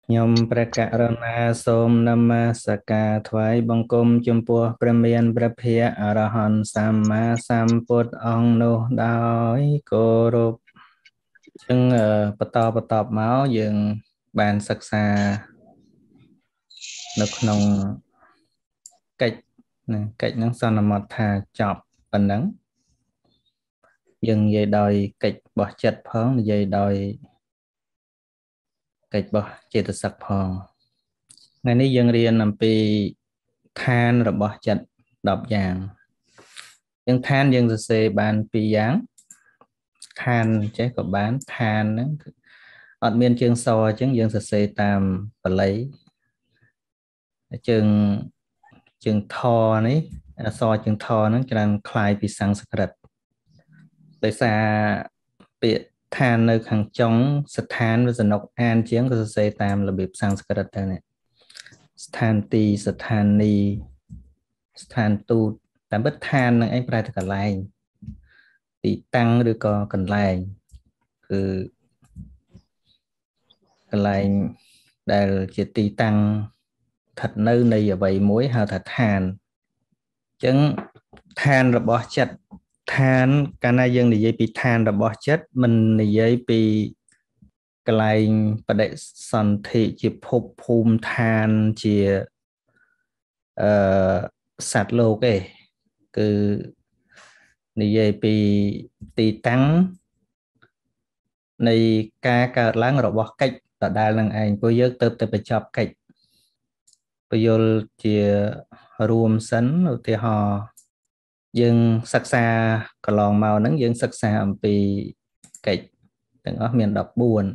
nhom prakarana som nama saka thoái băng cung chum pua premian prapia arahan samma samput ong nu đói cô rụp chân bật tọp máu dừng bàn sắc xa nước nông cách cách năng son là một thà chọc phần nắng dừng dây đòi cách bỏ chật phóng dây đòi cách bỏ chế tự sắc phong ngày nay dân riêng nằm pi than rồi bỏ chật đọc dạng dân than dân sẽ bàn pi dáng than chế có bán than đó ở miền chương so chứng dân sẽ tam và lấy chương chương thò này so chương thò nó cho nên khai pi sang sạch rật tại sao bị than nơi hàng chống sạch than với dân độc an chiến của sẽ tam là bị sang sạch rật này than ti than ni than tu tạm bất than năng anh phải thật là tỷ tăng được có cần lạiคือcần lạiដែលជាទីតាំងស្ថិតនៅនៃអ្វីមួយហៅថាឋានអញ្ចឹងឋានរបស់ចិត្តឋានកាលណាយើងនិយាយពីឋានរបស់ចិត្តមិននិយាយពីកន្លែងបដិសន្ធិជាភពភូមិឋានជាសត្វលោកទេគឺនិយាយពីទីតាំងនៃការកើតឡើងរបស់កិច្ចដដែលនឹងឯងព្រោះយើងទៅបញ្ចប់កិច្ចពយល់ជារួមសិនឧទាហរណ៍យើងសិក្សាកន្លងមកហ្នឹងយើងសិក្សាអំពីកិច្ចទាំងអស់មាន14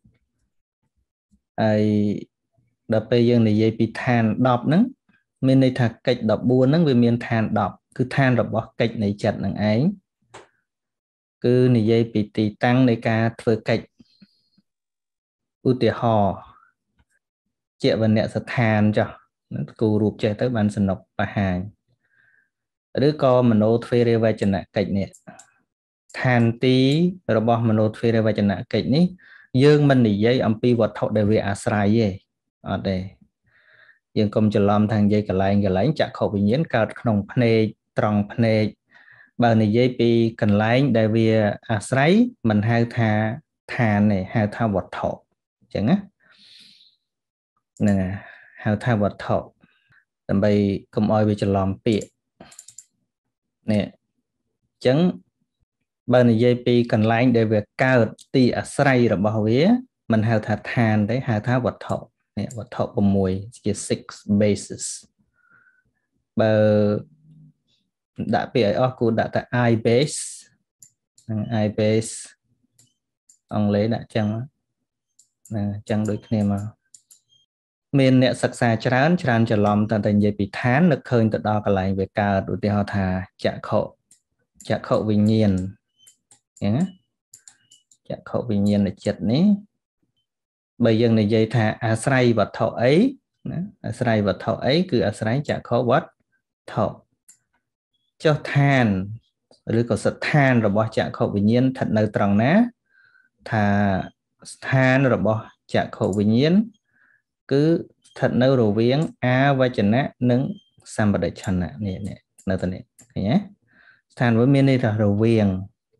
ហើយដល់ពេលយើងនិយាយពីឋាន10ហ្នឹងមានន័យថាកិច្ច14ហ្នឹងវាមានឋាន10គឺឋានរបស់កិច្ចនៃចិត្តនឹងឯងគឺនិយាយពីទីតាំងនៃការធ្វើកិច្ចឧទាហរណ៍ជាវណ្ណៈស្ថានចុះគូរូបចេះទៅបានសនុកបង្ហាញឬក៏មโนទ្វេរវចនកិច្ចនេះឋានទីរបស់មโนទ្វេរវចនកិច្ចនេះយើងមិននិយាយអំពីវត្ថុដែលវាអាស្រ័យទេអត់ទេយើងកុំច្រឡំថានិយាយកន្លែងចក្ខុវិញ្ញាណកើតក្នុងភ្នែកត្រង់ភ្នែកបើនិយាយពីកន្លែងដែលវាអាស្រ័យមិនហៅថាឋានទេហៅថាវត្ថុអញ្ចឹងណាហ្នឹងហៅថាវត្ថុដើម្បីកុំឲ្យវាច្រឡំពាក្យនេះអញ្ចឹងបើនិយាយពីកន្លែងដែលវាកើតទីអាស្រ័យរបស់វាមិនហៅថាឋានទេហៅថាវត្ថុនេះវត្ថុ6ជា six bases បើដាក់ពាក្យឲ្យអស់គួរដាក់តែ I base និង I base អង់គ្លេសដាក់ចឹងណាចឹងដូចគ្នាមកមានអ្នកសិក្សាច្រើនច្រឡំតែនិយាយពីឋាននឹកឃើញទៅដល់កន្លែងវាកើតឧទាហរណ៍ថាចក្ខុវិញ្ញាណអញ្ចឹងណាចក្ខុវិញ្ញាណចិត្តនេះបើយើងនិយាយថាអាស្រ័យវត្ថុអីណាអាស្រ័យវត្ថុអីគឺអាស្រ័យចក្ខុវត្ថុចុះឋានឬក៏ស្ថានរបស់ចក្ខុវិញ្ញាណស្ថិតនៅត្រង់ណាថាស្ថានរបស់ចក្ខុវិញ្ញាណគឺស្ថិតនៅរវាងអាវចនៈនិងសម្បដិឆនៈនេះនៅទៅនេះឃើញទេស្ថានមួយមានន័យថារវាង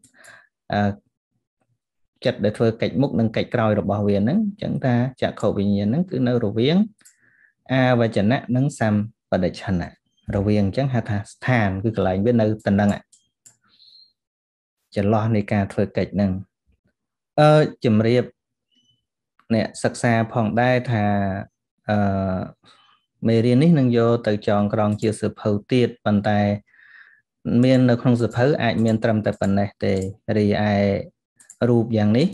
ចិត្តដែលធ្វើកិច្ចមុខនិងកិច្ចក្រោយរបស់វាហ្នឹងអញ្ចឹងថាចក្ខុវិញ្ញាណហ្នឹងគឺនៅរវាងអាវចនៈនិងសម្បដិឆនៈរវាងអញ្ចឹងហៅថាស្ថានគឺកន្លែងវានៅតំណឹងចន្លោះនៃការធ្វើកិច្ចហ្នឹងជំរាបអ្នកសិក្សាផងដែរថាមេរៀននេះនឹងយកទៅចងក្រងជាសៀវភៅទៀតប៉ុន្តែមាននៅក្នុងសៀវភៅអាចមានត្រឹមតែប៉ុណ្ណេះទេរីឯរូបយ៉ាងនេះ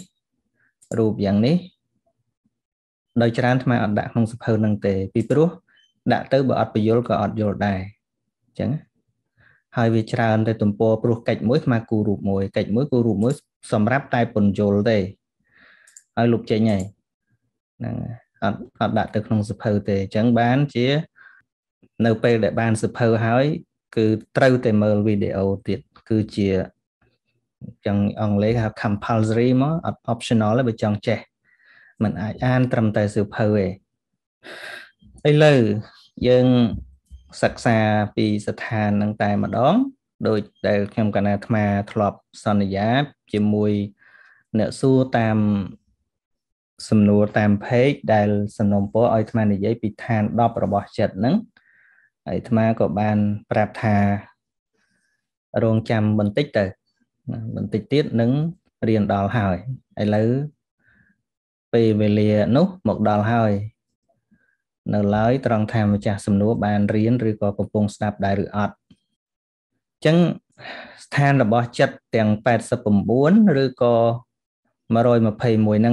ដោយច្រើនថ្មអត់ដាក់ក្នុងសៀវភៅនឹងទេពីព្រោះដាក់ទៅបើអត់បញ្យល់ក៏អត់យល់ដែរអញ្ចឹងហើយវាច្រើនទៅទំព័រព្រោះកិច្ចមួយថ្មគូរូបមួយកិច្ចមួយគូរូបមួយសម្រាប់តែពន្យល់ទេហើយលុបចេញហើយហ្នឹងអត់ដាក់ទៅក្នុងសៀវភៅទេអញ្ចឹងបានជានៅពេលដែលបានសៀវភៅហើយគឺត្រូវតែមើលវីដេអូទៀតគឺជាចឹងអង់គ្លេសហៅ compulsory មកអត់ optional ទេបើចង់ចេះ mình ai an trầm tại sự phơi ấy lư dương sắc xaពីស្ថាននឹងតែម្ដងដោយដែលខ្ញុំកណាអាត្មាធ្លាប់សន្យាជាមួយអ្នកសួរតាមសំណួរតាម page ដែលសំណុំពរឲ្យអាត្មានិយាយពីឋាន10របស់ចិត្តហ្នឹងហើយអាត្មាក៏បានប្រាប់ថារងចាំបន្តិចទៅបន្តិចទៀតនឹងរៀនដល់ហើយឥឡូវពេលវេលានោះមកដល់ហើយនៅឡើយត្រង់ថាម្ចាស់សំណួរបានរៀនឬក៏កំពុងស្ដាប់ដែរឬអត់អញ្ចឹងស្ថានរបស់ចិត្តទាំង89ឬក៏121ហ្នឹង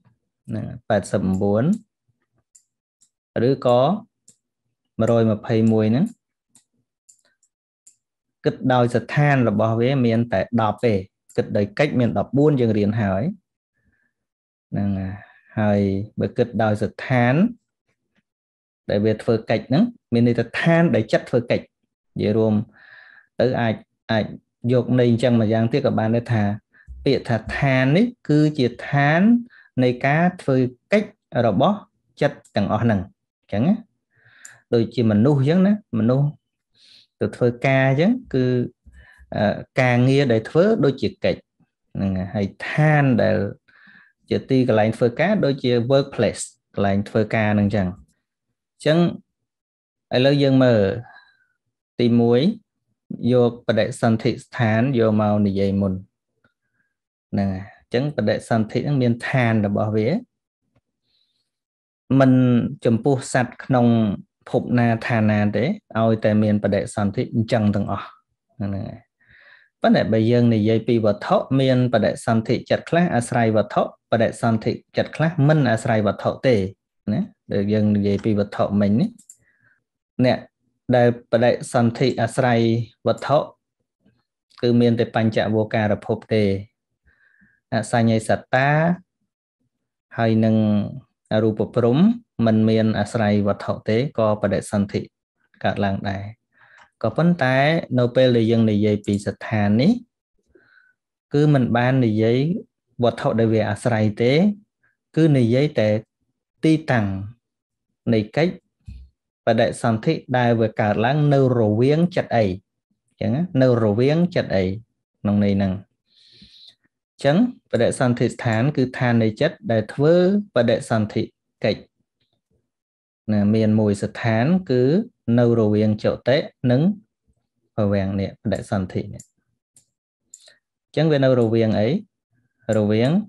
89ឬក៏121ហ្នឹងគិតដោយស្ថានរបស់វាមានតែ10ទេគិតដោយកិច្ចមាន14យើងរៀនហើយហ្នឹងហើយបើគិតដោយស្ថានដែលវាធ្វើកិច្ចហ្នឹងមានន័យថាឋានដែលចិត្តធ្វើកិច្ចនិយាយរួមទៅអាចយកន័យអញ្ចឹងមួយយ៉ាងទៀតក៏បានដែរថាពាក្យថាឋាននេះគឺជាឋាននៃការធ្វើកិច្ចរបស់ចិត្តទាំងអស់ហ្នឹងអញ្ចឹងណាដូចជាមនុស្សអញ្ចឹងណាមនុស្សទៅធ្វើការអញ្ចឹងគឺការងារដែលធ្វើដូចជាកិច្ចហ្នឹងហើយឋានដែលជាទីកន្លែងធ្វើការដូចជា workplace កន្លែងធ្វើការហ្នឹងអញ្ចឹងអញ្ចឹងឥឡូវយើងមើលទី1យកបដិសន្ធិស្ថានយកមកនិយាយមុនហ្នឹងហើយអញ្ចឹងបដិសន្ធិហ្នឹងមានឋានរបស់វាមិនចំពោះសត្វក្នុងភពណាឋានណាទេឲ្យតែមានបដិសន្ធិអញ្ចឹងទាំងអស់ហ្នឹងហើយប៉ុន្តែបើយើងនិយាយពីវត្ថុមានបដិសន្ធិចិត្តខ្លះអាស្រ័យវត្ថុបដិសន្ធិចិត្តខ្លះមិនអាស្រ័យវត្ថុទេណាដែលយើងនិយាយពីវត្ថុមិញនេះអ្នកដែលបដិសន្ធិអាស្រ័យវត្ថុគឺមានតែបញ្ចវោការភពទេអសញ្ញសត្តាហើយនឹងរូបព្រំមិនមានអាស្រ័យវត្ថុទេក៏បដិសន្ធិកើតឡើងដែរក៏ប៉ុន្តែនៅពេលដែលយើងនិយាយពីស្ថាននេះគឺមិនបាននិយាយវត្ថុដែលវាអាស្រ័យទេគឺនិយាយតែទីតាំងនៃកិច្ចបដិសន្ធិដែលវាកើតឡើងនៅរវាងចិត្តអីអញ្ចឹងនៅរវាងចិត្តអីក្នុងន័យហ្នឹងអញ្ចឹងបដិសន្ធិស្ថានគឺឋាននៃចិត្តដែលធ្វើបដិសន្ធិកិច្ចណាមានមួយស្ថានគឺនៅរវាងចតិនិងភវាំងនេះបដិសន្ធិនេះអញ្ចឹងវានៅរវាងអីរវាង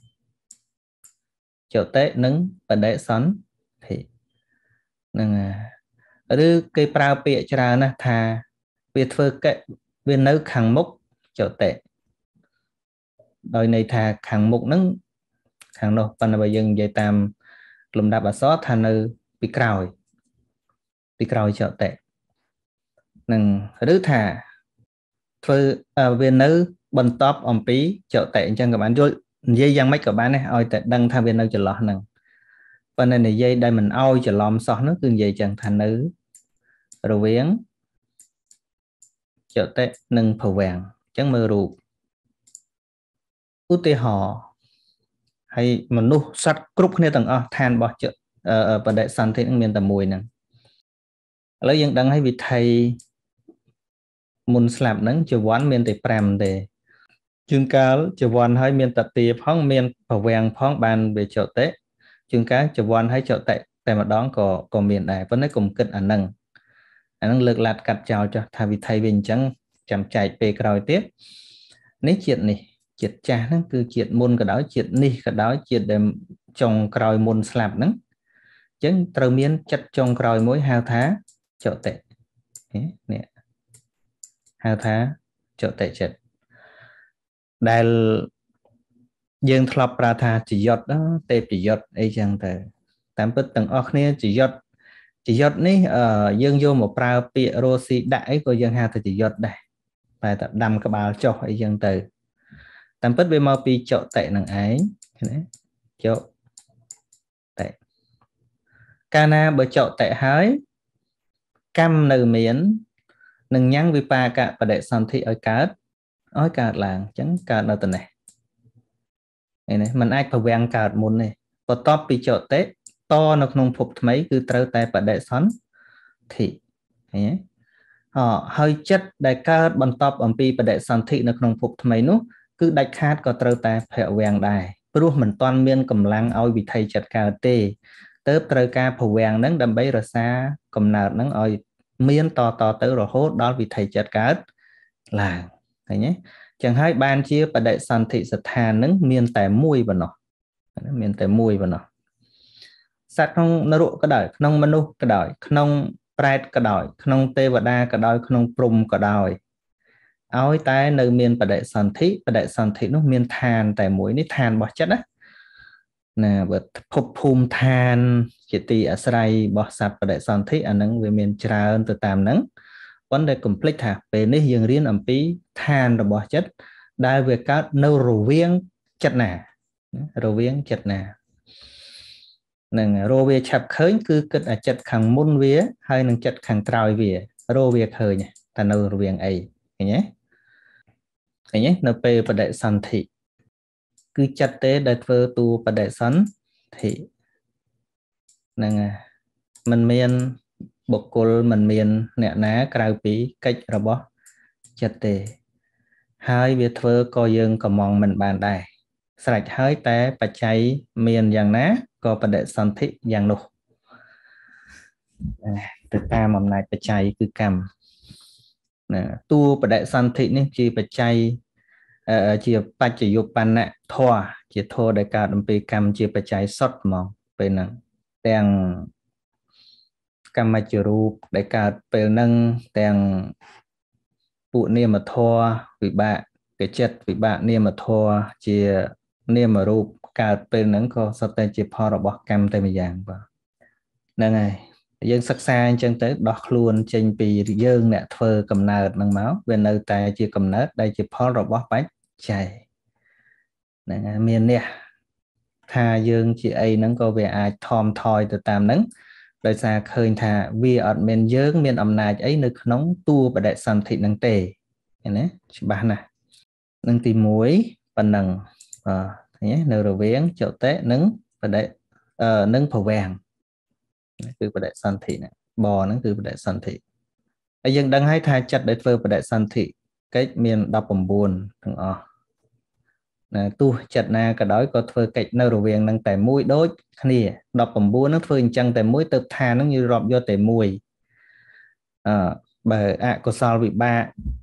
ចតិនិងបដិសន្ធិហ្នឹងឬគេប្រើពាក្យច្រើនណាស់ថាវាធ្វើកិច្ចវានៅខាងមុខចតិដោយន័យថាខាងមុខហ្នឹងខាងនោះប៉ុន្តែបើយើងនិយាយតាមលំដាប់អក្សរថានៅពីក្រោយចតិនឹងឬថាធ្វើវានៅបន្ទាប់អំពីចតិអញ្ចឹងក៏បានយល់និយាយយ៉ាងម៉េចក៏បានដែរឲ្យតែដឹងថាវានៅចន្លោះហ្នឹងប៉ុន្តែនិយាយដែលមិនឲ្យច្រឡំសោះនោះគឺនិយាយចឹងថានៅរវាងចតិនិងភវាំងអញ្ចឹងមើលរូបឧទាហរណ៍ហើយមនុស្សសត្វគ្រប់គ្នាទាំងអស់ឋានរបស់បដិសន្ធិនឹងមានតែមួយហ្នឹងឥឡូវយើងដឹងហើយវិថីមុនស្លាប់ហ្នឹងចវ័នមានតែ5ទេជួនកាលចវ័នហើយមានតទាផងមានភវាំងផងបានវាចតិជួនកាលចវ័នហើយចតិតែម្ដងក៏មានដែរប៉ុន្តែកុំគិតអាហ្នឹងលើកឡាត់កាត់ចោលចុះថាវិថីវាអញ្ចឹងចាំចែកពេលក្រោយទៀតនេះជាតិចាស់ហ្នឹងគឺជាតិមុនក៏ដោយជាតិនេះក៏ដោយជាតិដែលចុងក្រោយមុនស្លាប់ហ្នឹងអញ្ចឹងត្រូវមានចិត្តចុងក្រោយមួយហៅថាចតិនេះហៅថាចតិចិត្តដែលយើងធ្លាប់ប្រើថាចយត់ទេពយត់អីចឹងទៅតាមពិតទាំងអស់គ្នាចយត់នេះយើងយកមកប្រើពាក្យរស់ស៊ីដាក់អីក៏យើងហៅថាចយត់ដែរតែដាំក្បាលចុះអីចឹងទៅតាមពិតវាមកពីចតិនឹងឯងណាចតិកាលណាបើចតិហើយកម្មនៅមាននឹងញ៉ាំងវិបាកបដិសន្ធិឲ្យកើតឡើងអញ្ចឹងកើតនៅតំណេះនេះมันអាចភវាំងកើតមុនទេបន្ទាប់ពីចតេតនៅក្នុងភពថ្មីគឺត្រូវតែបដិសន្ធិឃើញទេហើយចិត្តដែលកើតបន្ទាប់អំពីបដិសន្ធិនៅក្នុងភពថ្មីនោះគឺដាច់ខាតក៏ត្រូវតែភវាំងដែរព្រោះមិនទាន់មានកម្លាំងឲ្យវិថីចិត្តកើតទេទើបត្រូវការភវាំងនឹងដើម្បីរក្សាកំណើតនឹងឲ្យមានតទៅរហូតដល់វិថីចិត្តកើតឡើងឃើញទេចឹងហើយបានជាបដិសន្ធិស្ថាននឹងមានតែមួយប៉ុណ្ណោះមានតែមួយប៉ុណ្ណោះសត្វក្នុងនរកក៏ដោយក្នុងមនុស្សក៏ដោយក្នុងប្រែតក៏ដោយក្នុងទេវតាក៏ដោយក្នុងព្រំក៏ដោយឲ្យតែនៅមានបដិសន្ធិនោះមានឋានតែមួយនេះឋានរបស់ចិត្តណាបើភពភូមិឋានជាទីអាស្រ័យរបស់សត្វបដិសន្ធិអានឹងវាមានច្រើនទៅតាមហ្នឹងប៉ុន្តែកុំភ្លេចថាពេលនេះយើងរៀនអំពីឋានរបស់ចិត្តដែលវាកើតនៅរវាងចិត្តណារវាងចិត្តណានឹងរកវាឆាប់ឃើញគឺគិតអាចិត្តខាងមុនវាហើយនឹងចិត្តខាងក្រោយវារកវាឃើញតែនៅរវាងអីឃើញទេឃើញទេនៅពេលបដិសន្ធិគឺចិត្តទេដែលធ្វើតួបដិសន្ធិហ្នឹងមិនមានបុគ្គលមិនមានអ្នកណាក្រៅពីកិច្ចរបស់ចិត្តទេហើយវាធ្វើក៏យើងកំងមិនបានដែរស្រេចហើយតែបច្ច័យមានយ៉ាងណាក៏បដិសន្ធិយ៉ាងនោះទៅតាមអំណាចបច្ច័យគឺកម្មណាតួបដិសន្ធិនេះជាបច្ច័យជាបច្ចយុបណ្ណធម៌ជាធម៌ដែលកើតអំពីកម្មជាបច្ច័យសុទ្ធហ្មងពេលហ្នឹងទាំងកម្មជារូបដែលកើតពេលហ្នឹងទាំងពួកនាមធម៌វិបាកកិចិត្តវិបាកនាមធម៌ជានាមរូបកើតពេលហ្នឹងក៏សុទ្ធតែជាផលរបស់កម្មតែម្យ៉ាងបាទហ្នឹងហើយយើងសិក្សាអញ្ចឹងទៅដោះខ្លួនចេញពីយើងអ្នកធ្វើកំណើតហ្នឹងមកវានៅតែជាកំណើតដែលជាផលរបស់បច្ច័យហ្នឹងហើយមាននេះថាយើងជាអីហ្នឹងក៏វាអាចថមថយទៅតាមហ្នឹងដោយសារឃើញថាវាអត់មានយើងមានអំណាចអីនៅក្នុងតួបដិសន្ធិហ្នឹងទេឃើញទេច្បាស់ណាស់នឹងទី1ប៉ុណ្ណឹងឃើញទេនៅរវាងចតិនិងបដិនិងភវាំងគឺបដិសន្ធិហ្នឹងបហ្នឹងគឺបដិសន្ធិហើយយើងដឹងហើយថាចិត្តដែលធ្វើបដិសន្ធិកិច្ចមាន19ទាំងអស់ណាទោះចិត្តណាក៏ដោយក៏ធ្វើកិច្ចនៅរវាងនឹងតែមួយដូចគ្នា19ហ្នឹងធ្វើអញ្ចឹងតែមួយទៅឋានហ្នឹងយើងរាប់យកតែមួយបើអកុសលវិបាក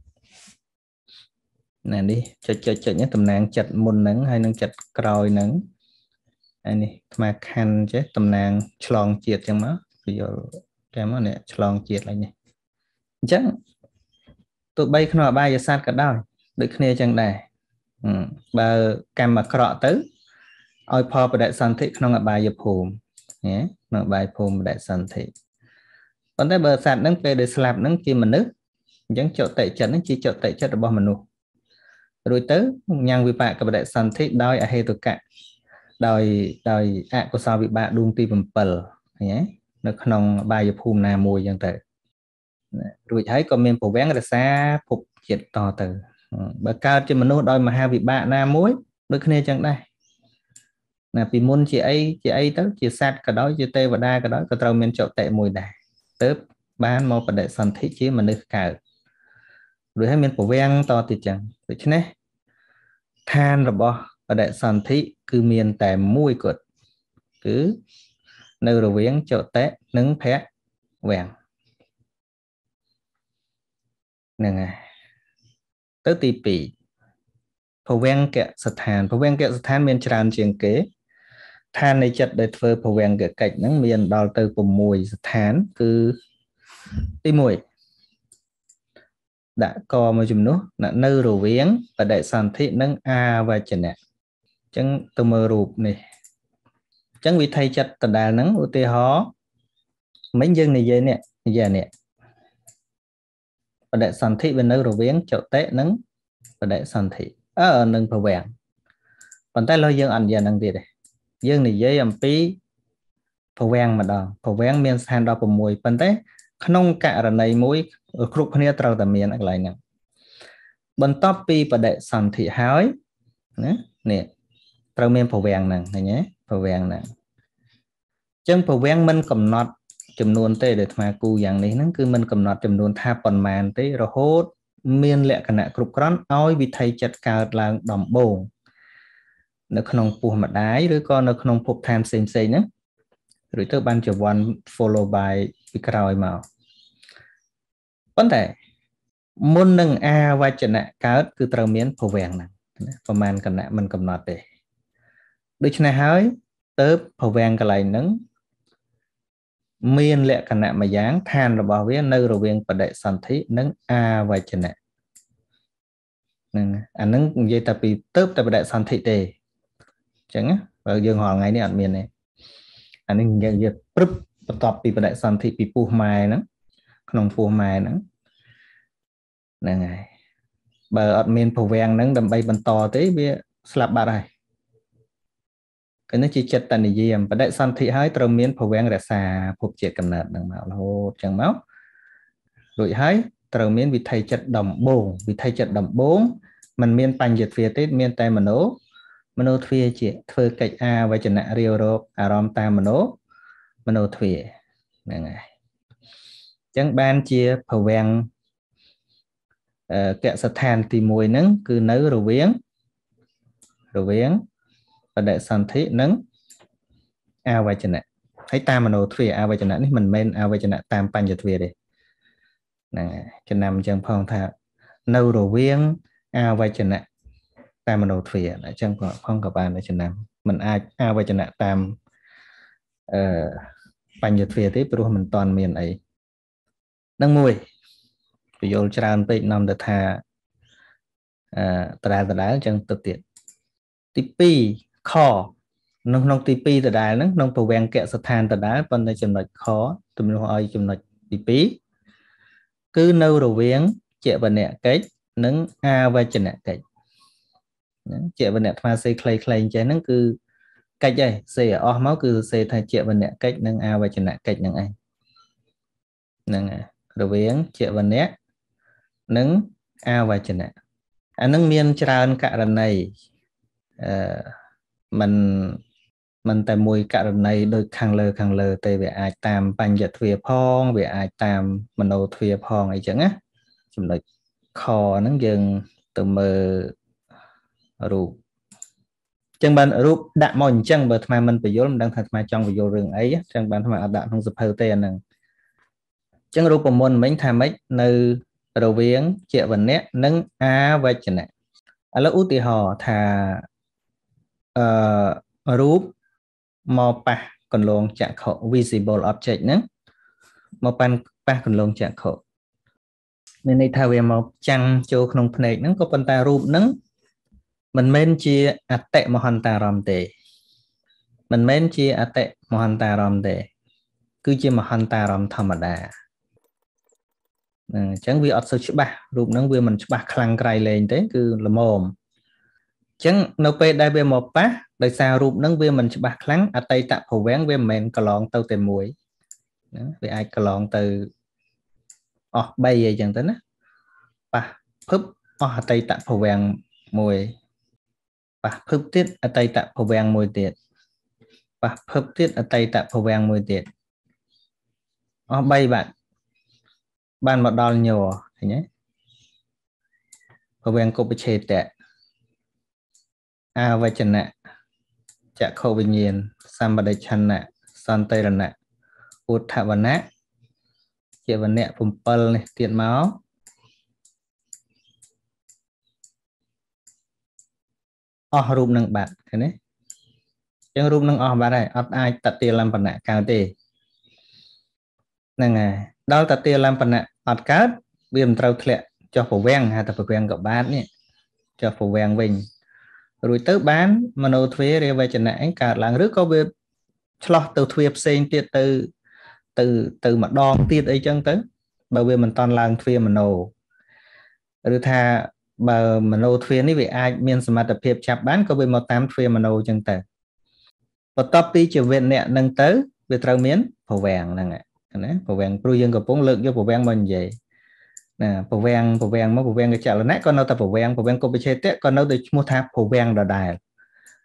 ណានេះចុចនេះតំណាងចិត្តមុនហ្នឹងហើយនឹងចិត្តក្រោយហ្នឹងហើយនេះអាត្មាខណ្ឌចេះតំណាងឆ្លងជាតិចឹងមកគឺយល់តែមកនេះឆ្លងជាតិឡើយនេះអញ្ចឹងទោះបីក្នុងអបាយសត្វក៏ដោយដូចគ្នាចឹងដែរបើកម្មអាក្រក់ទៅឲ្យផលបដិសន្ធិក្នុងអបាយភូមិណាក្នុងអបាយភូមិបដិសន្ធិប៉ុន្តែបើសត្វហ្នឹងពេលដែលស្លាប់ហ្នឹងជាមនុស្សអញ្ចឹងចតិចិត្តហ្នឹងជាចតិចិត្តរបស់មនុស្សរួចទៅញ៉ាំងវិបាកបដិសន្ធិដោយអហេតុកៈដោយអកុសលវិបាកដួងទី7ឃើញទេនៅក្នុងអបាយភូមិណាមួយអញ្ចឹងទៅរួចហើយក៏មានពវាំងរសាភពជាតិតទៅបើកើតជាមនុស្សដោយមហាវិបាកណាមួយដូចគ្នាចឹងដែរណាពីមុនជាអីទៅជាសត្វក៏ដោយជាទេវតាក៏ដោយក៏ត្រូវមានចតិមួយដែរទើបបានមកបដិសន្ធិជាមនុស្សកើតរួចហើយមានពវាំងតទៀតចឹងដូច្នេះឋានរបស់បដិសន្ធិគឺមានតែមួយគត់គឺនៅរវាងចតិនិងភវាំងហ្នឹងហើយទៅទី2ភវាំងកស្ថានភវាំងកស្ថានមានច្រើនជាងគេឋាននៃចិត្តដែលធ្វើភវាំងកកិច្ចហ្នឹងមានដល់ទៅ6ស្ថានគឺទី1ដាក់កមួយចំនួននៅរវាងបដិសន្ធិនិងអាវចនៈអញ្ចឹងទៅមើលរូបនេះអញ្ចឹងវិថីចិត្តដដែលហ្នឹងឧទាហរណ៍មិញយើងនិយាយនេះបដិសន្ធិវានៅរវាងចតិនិងបដិសន្ធិនឹងភវាំងប៉ុន្តែឡើយយើងអត់និយាយហ្នឹងទៀតទេយើងនិយាយអំពីភវាំងម្ដងភវាំងមានស្ថាន16ប៉ុន្តែក្នុងករណីមួយគ្រប់គ្នាត្រូវតែមានកន្លែងហ្នឹងបន្ទាប់ពីបដិសន្ធិហើយណានេះត្រូវមានភវាំងហ្នឹងឃើញទេប្រវាំងហ្នឹងចឹងប្រវាំងមិនកំណត់ចំនួនទេដែលអាត្មាគូយ៉ាងនេះហ្នឹងគឺមិនកំណត់ចំនួនថាប៉ុន្មានទេរហូតមានលក្ខណៈគ្រប់គ្រាន់ឲ្យវិថីចិត្តកើតឡើងដំបូងនៅក្នុងពោះម្ដាយឬក៏នៅក្នុងភពឋានផ្សេងៗហ្នឹងឬទៅបានជាone follow by ពីក្រោយមកប៉ុន្តែមុននឹងអាវចនៈកើតគឺត្រូវមានប្រវាំងហ្នឹងប្រមាណគណៈមិនកំណត់ទេដូច្នេះហើយទៅប្រវាំងកន្លែងហ្នឹងមានលក្ខណៈមួយយ៉ាងឋានរបស់វានៅរវាងបដិសន្ធិនិងអាវចនៈហ្នឹងអាហ្នឹងនិយាយតែពីទៅតែបដិសន្ធិទេអញ្ចឹងបើយើងរាល់ថ្ងៃនេះអត់មានទេអានេះនិយាយព្រឹបបន្ទាប់ពីបដិសន្ធិពីពោះម៉ែហ្នឹងក្នុងពោះម៉ែហ្នឹងហ្នឹងហើយបើអត់មានប្រវាំងហ្នឹងដើម្បីបន្តទេវាស្លាប់បាត់ហើយគឺនេះជាចិត្តនិយមបដិសន្ធិហើយត្រូវមានប្រវាំងរក្សាភពជាតិកំណើតហ្នឹងមករហូតចឹងមករួចហើយត្រូវមានវិថីចិត្តដំបូងវិថីចិត្តដំបូងมันមានបញ្ញទ្វាទេមានតែមโนទ្វាជាធ្វើកិច្ចអាវចនៈរាវរោគអារម្មណ៍តាមមโนទ្វាហ្នឹងហើយអញ្ចឹងបានជាប្រវាំងកសិដ្ឋានទី1ហ្នឹងគឺនៅរវាងបដិសន្ធិនិងអាវចនៈហើយតាមមโนទ្វាអាវចនៈនេះមិនមែនអាវចនៈតាមបញ្ញទ្វាទេហ្នឹងហើយចំណាំអញ្ចឹងផងថានៅរវាងអាវចនៈតាមមโนទ្វាអញ្ចឹងផងក៏បានចំណាំមិនអាចអាវចនៈតាមបញ្ញទ្វាទេព្រោះមិនតាន់មានអីនឹងមួយពយល់ច្រើនពេកនាំទៅថាដដែលអញ្ចឹងទៅទៀតទី2ខនៅក្នុងទី2ដដែលហ្នឹងក្នុងប្រវាំងកសិដ្ឋានដដែលប៉ុន្តែចំណុចខទំនួសឲ្យចំណុចទី2គឺនៅរវាងជាវនៈកិច្ចនិងអាវចនៈកិច្ចជាវនៈអាត្មាសេខ្លីៗអញ្ចឹងហ្នឹងគឺកិច្ចឯងសេអស់មកគឺសេថាជាវនៈកិច្ចនិងអាវចនៈកិច្ចហ្នឹងឯងហ្នឹងហើយរវាងជាវនៈនិងអាវចនៈអានឹងមានច្រើនករណីមិនតែមួយករណីដូចខាងលើទេវាអាចតាមបញ្ញទ្វាផងវាអាចតាមមโนទ្វាផងអីចឹងណាចំណុចខហ្នឹងយើងទៅមើលរូបចឹងបានរូបដាក់មកអញ្ចឹងបើអាត្មាមិនបញ្យល់មិនដឹងថាអាត្មាចង់បញ្យល់រឿងអីចឹងបានអាត្មាអត់ដាក់ក្នុងសភៅទេអាហ្នឹងចឹងរូបមន្តមិញថាម៉េចនៅរវាងជាវនៈនិងអាវចនៈឥឡូវឧទាហរណ៍ថារូបមកប៉ះកន្លងចក្ខុ visible object ហ្នឹងមកប៉ះកន្លងចក្ខុមានន័យថាវាមកចាំងចូលក្នុងភ្នែកហ្នឹងក៏ប៉ុន្តែរូបហ្នឹងមិនមែនជាអតិមហន្តារម្មណ៍ទេមិនមែនជាអតិមហន្តារម្មណ៍ទេគឺជាមហន្តារម្មណ៍ធម្មតាអញ្ចឹងវាអត់សូវច្បាស់រូបហ្នឹងវាមិនច្បាស់ខ្លាំងក្រៃលែងទេគឺល្មមអញ្ចឹងនៅពេលដែលវាមកប៉ះដោយសាររូបហ្នឹងវាមិនច្បាស់ខ្លាំងអតីតភវាំងវាមិនមែនកន្លងទៅតែមួយណាវាអាចកន្លងទៅអស់3អីចឹងទៅណាប៉ះភឹបអស់អតីតភវាំងមួយប៉ះភឹបទៀតអតីតភវាំងមួយទៀតប៉ះភឹបទៀតអតីតភវាំងមួយទៀតអស់3បាត់បានមកដល់ញ័រឃើញទេភវាំងគុបឆេតៈអាវចនៈចក្ខុវិញ្ញាណសម្បដិឆន្នៈសន្តិរណៈឧទ្ធវណៈជាវណៈ7នេះទៀតមកអស់រូបនឹងបាត់ឃើញទេអញ្ចឹងរូបនឹងអស់បាត់ហើយអត់អាចតតិលំបណៈកើតទេហ្នឹងហើយដល់តតិលំបណៈអត់កើតវាមិនត្រូវធ្លាក់ចុះប្រវាំងហៅថាប្រវាំងកបាតនេះចុះប្រវាំងវិញរួចទៅបានមโนទ្វារាវចនៈឯងកើតឡើងឬក៏វាឆ្លោះទៅទ្វាផ្សេងទៀតទៅម្ដងទៀតអីចឹងទៅបើវាមិនតន់ឡើងទ្វាមโนឬថាបើមโนទ្វានេះវាអាចមានសមត្ថភាពចាប់បានក៏វាមកតាមទ្វាមโนចឹងទៅបន្ទាប់ពីជាវនៈនឹងទៅវាត្រូវមានប្រវាំងហ្នឹងណាប្រវាំងព្រោះយើងកំពុងលើកយកប្រវាំងមកនិយាយណាប្រវាំងមកប្រវាំងកចលនៈក៏នៅតែប្រវាំងគុបឆេតៈក៏នៅតែឈ្មោះថាប្រវាំងដដែល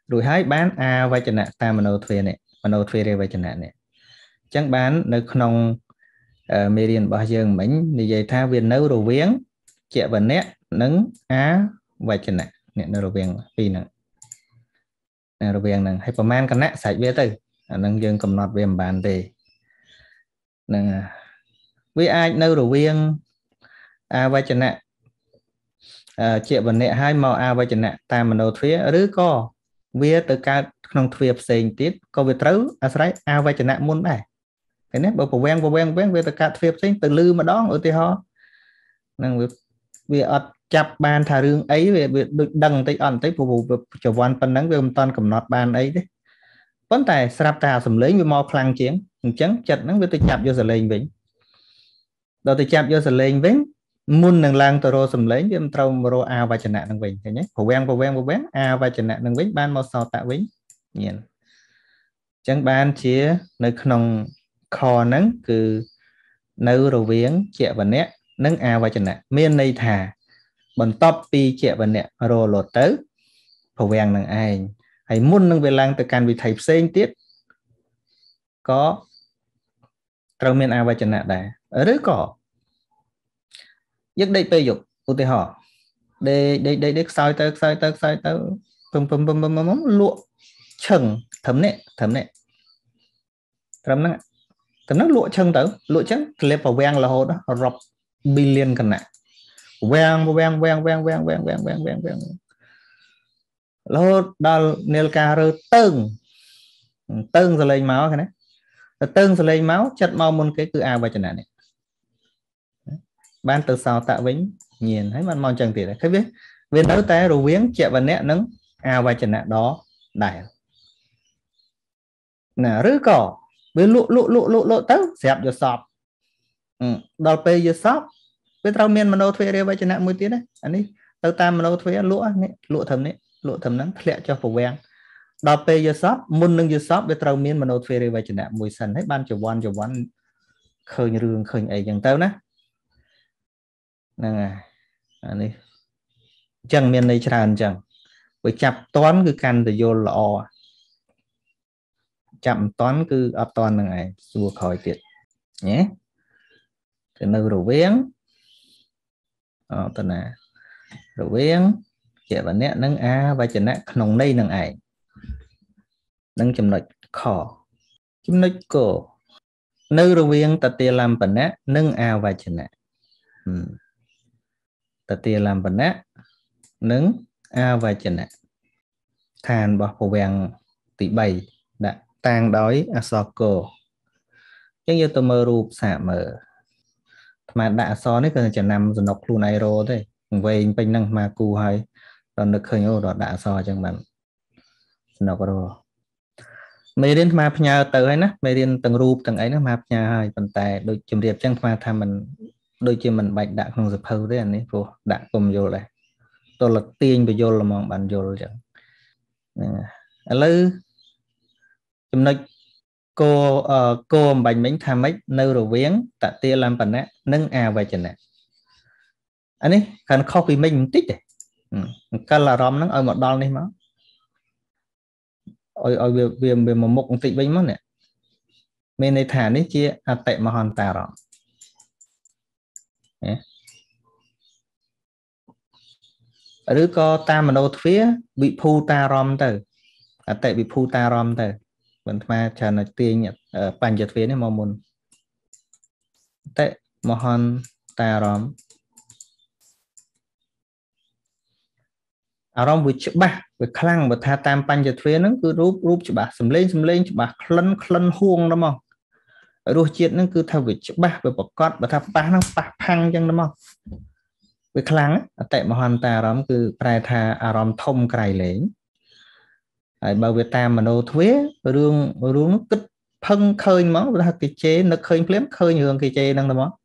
rồi hai bán a vạch nạ ta mano thuê rê vạch nạ này chẳng bán nơi không mê riêng bao giờ mình như vậy tha viên nấu đồ viếng chẹ và nét nâng á vạch nạ nè đồ viếng phi nè đồ viếng nè hayประมาณ กัน nè sạch về từ nâng dương cầm nọt về bàn thì nè với ai nấu đồ viếng a vạch nạ chẹ và nét hai màu a vạch nạ ta mano thuê rứ co về từ cả không thuê xây tiết có về trấu a vạch nạ muốn này cái nét bởi quen về tất cả phép sinh từ lư mà đó ở thì họ năng việc chập bàn thả rương ấy về việc được đăng tới ẩn tới phục vụ cho quan phân nắng về toàn cầm nọt bàn ấy đấy vấn đề sạp tà sầm lấy với mò khăn chiến chấn chật nắng với tôi chập vô giờ lên vĩnh đầu tôi chập vô giờ lên vĩnh muôn năng lang tờ rô sầm lấy với trâu rô a và chân nạn năng vĩnh thế nhé quen a và chân nạn năng vĩnh ban màu sao tạ vĩnh nhìn chẳng ban chia nơi không kho nắng cứ nấu đồ viếng chẹ và nét nâng a và chân nè miền này thả bần top pi chẹ và nè rồi lột tới phổ vàng năng ai hãy muốn nâng về lang từ can bị thầy sen tiết có trâu miền a và chân nè đã ở đấy có nhất đây tây dục của tôi họ để soi tới bấm lụa chừng thấm nè thấm năng tấm nó lụa chân tới lụa chân lên vào vang là hồ đó rập billion cần nè vang lô đal nel cà tưng rồi lên máu cái này tưng rồi lên máu chất mau một cái cứ a và chân này ban từ sau tạ vĩnh nhìn thấy bạn mong chẳng tiền đấy biết viên đấu té rồi viếng chẹ và nẹ nắng a và chân đó đại nè rứ cỏ với lụa tới xẹp vô sọp đòi pê vô sọp với trao miên mà nô thuê đây vậy cho nạn 10 tiếng đấy anh ấy tao tam mà nô thuê lụa thầm nắng lẹ cho phổ vang đòi pê vô sọp muôn nâng vô sọp với trao miên mà nô thuê đây vậy cho nạn 10 sân hết ban cho quan khơi rương khơi ấy chẳng tao nè nè anh ấy chẳng miên này tràn chẳng với chập toán cứ căn từ vô lọ chậm toán cứ ở toàn này xua khỏi tiệt nhé thì nơi đồ viếng tên là đồ viếng chạy vào nét nâng a và chân nét nồng đây nâng ảnh nâng chấm nói khó chấm nói cổ nơi đồ viếng ta tia làm bản nét nâng a và chân nét ta tia làm bản nét nâng a và chân nét than bảo hồ vàng tỷ bày đã tang đói so cổ giống như tôi mơ rụp xả mở mà đã so đấy cần chẳng nằm rồi nọc luôn này rồi đấy về bên năng mà cù hay còn được khơi ô đó đã so chẳng bạn nọc rồi mấy đến mà nhà từ ấy nè mấy đến từng rụp từng ấy nó mà nhà hay còn tại đôi chùm điệp chẳng mà tham mình đôi chùm mình bạch đã không dập hư đấy anh ấy vô đã cùng vô này tôi là tiên bị vô là mong bạn vô rồi chẳng lư chùm nói cô bánh bánh tham ấy nâu đồ viếng tạ tia làm bản nè nâng a vài chân nè anh ấy cần copy mình tích đấy cái là rom nó ở một đòn này mà ở về một mục tích bánh mất nè bên này thả đấy chia tệ mà hoàn tà rồi ở đứa co ta mà đâu phía bị phu ta rom từ tệ bị phu ta rom từ vẫn mà chờ là tiền nhật bàn giật phía này mà muốn tệ mà hoàn ta rom rom với chữ ba với khăn và tha tam bàn giật phía nó cứ rúp chữ ba sầm lên chữ ba khăn huông đúng không ở đôi chuyện nó cứ theo với chữ ba với bọc cót và tha ba nó ba phăng chân đúng không với khăn tệ mà hoàn ta rom cứ prai tha rom thông cài lệnh bao Việt Nam mà nô thuế rương nó kích phân khơi món là cái chế nó khơi phím khơi nhường cái chế năng đó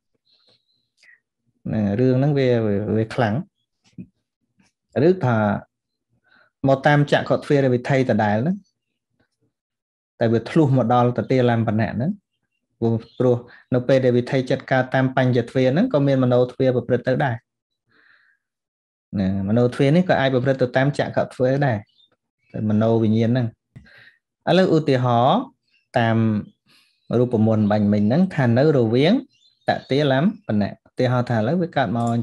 rương nó về khẳng ở đức thà một tam trạng cọt phê là bị thay tại đài đó tại vì thu một đo là tiền làm bản nạn đó nó pe để bị thay chặt ca tam panh giật phê nó có miền mà nô thuê bật tới đài mà nô thuê này có ai bật từ tam trạng cọt phê đài mano vì nhiên năng ở lớp ưu tiên họ tamรูปมนต์บัญmình nắng thành ở đồ viếng tạ tía lắm phần này tía họ thà lấy với cạn mò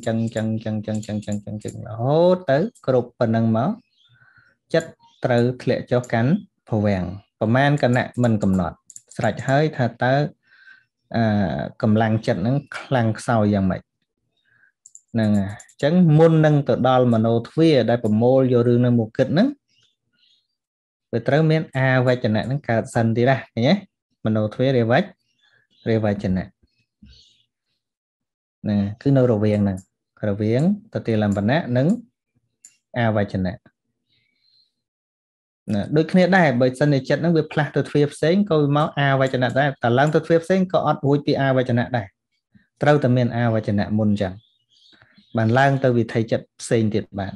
chân hốt tới cột phần năng máu chất từ lệ cho cánh phù vàng và man cân nặng mình cầm nọt sạch hơi thà tới cầm lăng chật nó lăng sau dạng mày nè chẳng môn nâng tự đo mà nô thuê đây bầm mô vô rừng nâng một kịch nâng về tới miền a vai chân nặng nó cả sân đi ra nhé mà nô thuê re vai chân nặng nè cứ nô đồ viếng nè đồ viếng tự tiền làm bản nát nâng a vai chân nặng đôi khi đây bởi sân này chất nó bị plak từ thuê xén câu máu a vai chân nặng đây ta lăng từ thuê xén có ọt hối pi a vai chân nặng đây trâu từ miền a vai chân nặng môn chẳng bạn lang từ vì thầy chất xên thiệt bạn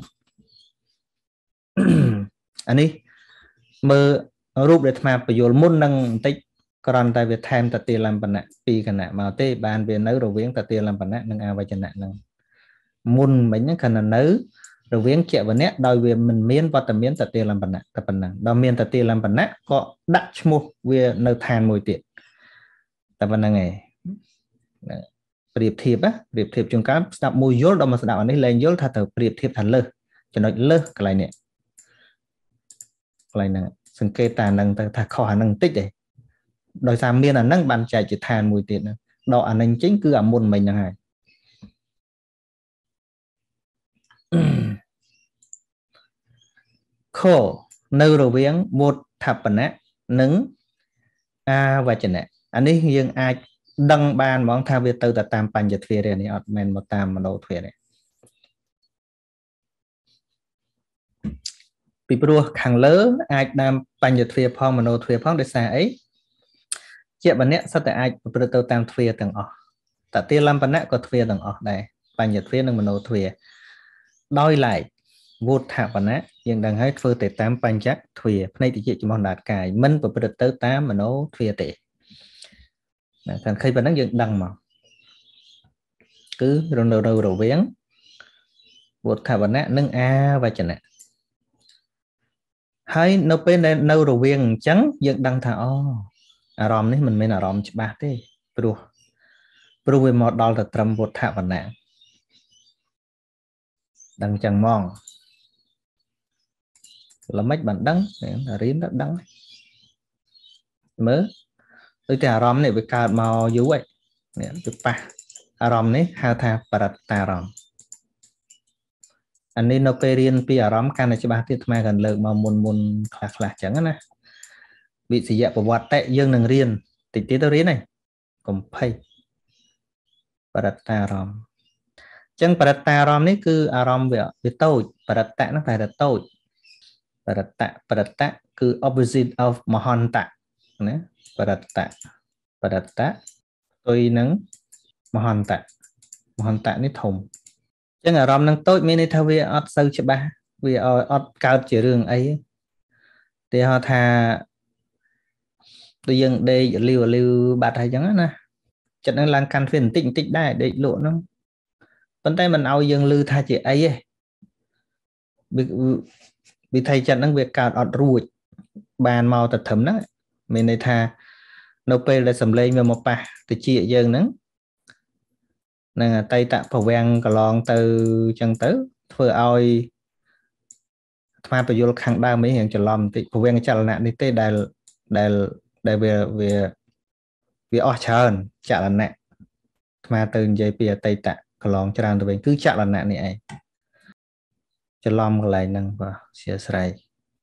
anh đi mơ rút để mà bây giờ muốn nâng tích còn tại việc tham ta tiền làm bản nặng vì cái nặng mà tê bàn về nấu đồ viếng ta tiền làm bản nặng nâng a vai chân nặng nâng muốn mấy những khả năng nấu đồ viếng chẹo vào nét đòi về mình miên và tầm miên ta tiền làm bản nặng tập bản nặng đòi miên ta tiền làm bản nặng có đắt mua về nấu than mùi tiệt tập bản nặng này điệp thiệp chung cá đạp mùi dốt đâu mà đạp anh ấy lên dốt thật từ điệp thiệp thành lơ cho nó lơ cái này nè cái này sừng kê tàn năng ta khó khả năng tích đấy đòi sao miên là năng bàn chạy chỉ than mùi tiệt đó anh anh chính cứ ở môn mình này khổ nêu đồ viếng một thập bản nè nứng a và chân nè anh ấy riêng ai đăng ban mong tham việc từ tam pan dịch phía này ở men một tam mà đầu thuyền này bị bùa hàng lớn ai đam pan dịch phía phong mà đầu thuyền phong để xa ấy chuyện bản nét sao tại ai bùa từ tam thuyền từng ở tại tiên lâm bản nét có thuyền từng ở đây pan dịch phíaនឹងmà đầu thuyền đôi lại vô thảo bản nét nhưng đang hết phơi tại tam pan chắc thuyền này thì chị chỉ mong đạt cài minh và bùa từ tam mà nó thuyền tệ thành khi bạn đang dựng đăng mà cứ đầu viếng vượt thả bản nè nâng a và chân nè hay nó bên đây nâu đầu viếng trắng dựng đăng thả rom đấy mình mới rom chụp bát thế pro về một đòn là trầm vượt thả bản nè đăng chẳng mong là mấy bạn đăng là riêng đất đăng mới tôi trả rom này với cả màu dữ vậy nè chụp ba rom này hai thả parat rom anh nên nó kê riêng pi rom can này cho ba tiết mà gần lượng mà môn khạc chẳng á bị sử dụng của vật tệ dương nâng riêng tịch tí tao riêng này còn pay parat rom chân parat rom này cứ rom về tôi parat nó phải là tôi parat cứ opposite of mahanta nè parat tôi nắng mahanta này thùng chân ở rom năng tôi mới theo về ở sâu cho ba vì ở cao chỉ đường ấy thì họ thà tôi dừng đây liều bạt hay chẳng nè trận đang làm can phiền tích đại để lộ nó vấn tay mình ao dừng lư tha chỉ ấy vì thầy trận đang việc cào ọt ruột bàn màu thật thấm đó mình này thà nộp về là sầm lên về một bà thì chị dừng nắng nè tay tạ phổ vang cả lon từ chân tới vừa oi mà bây giờ khang đa mấy hiện trở lầm thì phổ vang chả là nạn đi tê đại về ở chơn chả là nạn mà từ dây bìa tay tạ cả lon cho ra từ cứ chả là nạn này cho lom lại năng và xia sài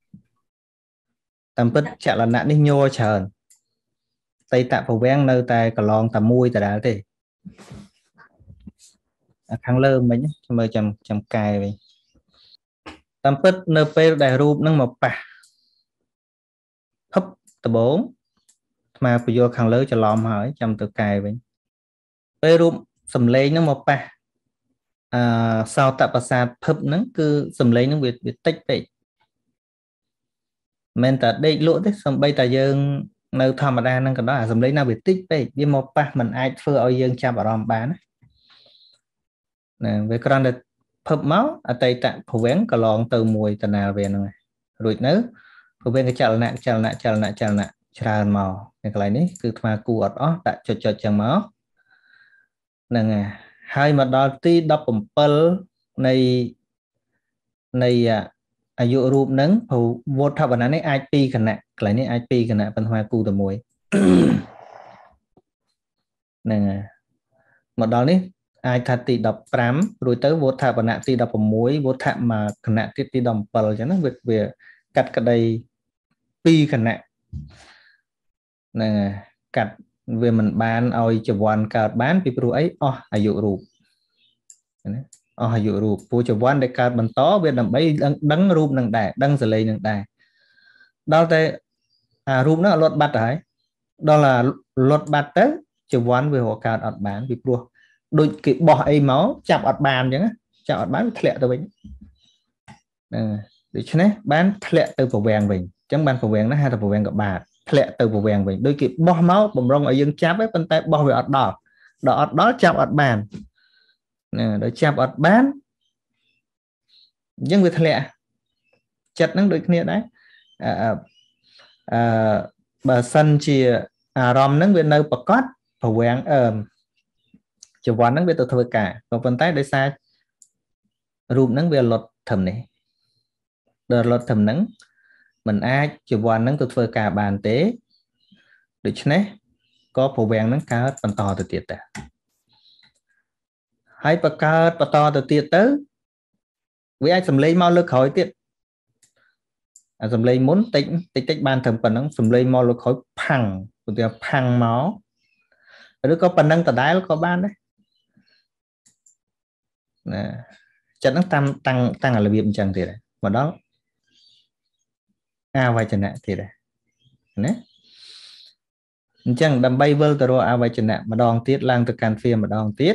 tầm bứt chả là nạn đi nhô chơn tay tạ phổ vang nơi tay cả lon tầm mui tại đã thì khang lơ mấy mơ chầm cài vậy tâm bứt nơi pe đại rùp nâng một bà hấp tập 4 mà bây giờ khang lơ cho lom hỏi chầm từ cài vậy pe rùp sầm lên nó một bà sau tập bà sa hấp nó cứ sầm lên nó việc tích vậy men ta đây lỗ đấy xong bây ta dương nơi thầm mà đa năng cái đó là sầm lấy nào việc tích vậy vì một bà mình ai phơi ở dương cha bà rom bán nè về con được phập máu ở tay tạng phổ biến cả lon từ mùi từ nào về này រួចនៅព្រោះវាចលនៈច្រើនមកនៅកន្លែងនេះគឺថ្មគូអត់អស់ដាក់ចុចចឹងមកហ្នឹងហើយមកដល់ទី17នៃអាយុរូបហ្នឹងព្រោះវត្ថវណ្ណៈនេះអាច2គណៈកន្លែងនេះអាច2គណៈប៉ុន្តែគូតែមួយហ្នឹងមកដល់នេះអាចថាទី15រួចទៅវត្ថវណៈទី16វត្ថមួយគណៈទៀតទី17អញ្ចឹងណាវាកាត់ក្តី2គណៈហ្នឹងកាត់វាមិនបានឲ្យចវ័នកើតបានពីព្រោះអីអស់អាយុរូបណាអស់អាយុរូបព្រោះចវ័នដែលកើតបន្តវាដើម្បីដឹងរូបនឹងដែរដឹងសលេងនឹងដែរដល់តែអារូបនោះលត់បាត់ទៅហើយដល់អាលត់បាត់ទៅចវ័នវារកកើតអត់បានពីព្រោះដូចគេបោះអីមកចាប់អត់បានអញ្ចឹងចាប់អត់បានធ្លាក់ទៅវិញដូច្នេះបានធ្លាក់ទៅប្រវាំងវិញអញ្ចឹងបានប្រវាំងណាហៅថាប្រវាំងកបាតធ្លាក់ទៅប្រវាំងវិញដូចគេបោះមកបំរុងឲ្យយើងចាប់ប៉ុន្តែបោះវាអត់ដល់អត់ចាប់អត់បានដល់ចាប់អត់បានអញ្ចឹងវាធ្លាក់ចិត្តហ្នឹងដូចគ្នាដែរបើសិនជាអារម្មណ៍ហ្នឹងវានៅប្រកបប្រវាំងចវ័នហ្នឹងវាទៅធ្វើការក៏ប៉ុន្តែដោយសាររូបហ្នឹងវាលត់ធំនេះដល់លត់ធំហ្នឹងมันអាចចវ័នហ្នឹងទៅធ្វើការបានទេដូច្នេះក៏ប្រវាំងហ្នឹងកើតបន្តទៅទៀតដែរហើយបើកើតបន្តទៅទៀតទៅវាអាចសម្លេងមកលើក្រោយទៀតអាសម្លេងមុនតិចបានត្រឹមប៉ុណ្ណឹងសម្លេងមកលើក្រោយផាំងព្រោះតែផាំងមកឬក៏ប៉ុណ្ណឹងដដែលក៏បានដែរណាចិត្តហ្នឹងតាំងរបៀបអញ្ចឹងទៀតដែរមកដល់អវចនៈទៀតដែរណាអញ្ចឹងដើម្បីវិលទៅរកអវចនៈម្ដងទៀតឡើងទៅកាន់ទ្វាម្ដងទៀត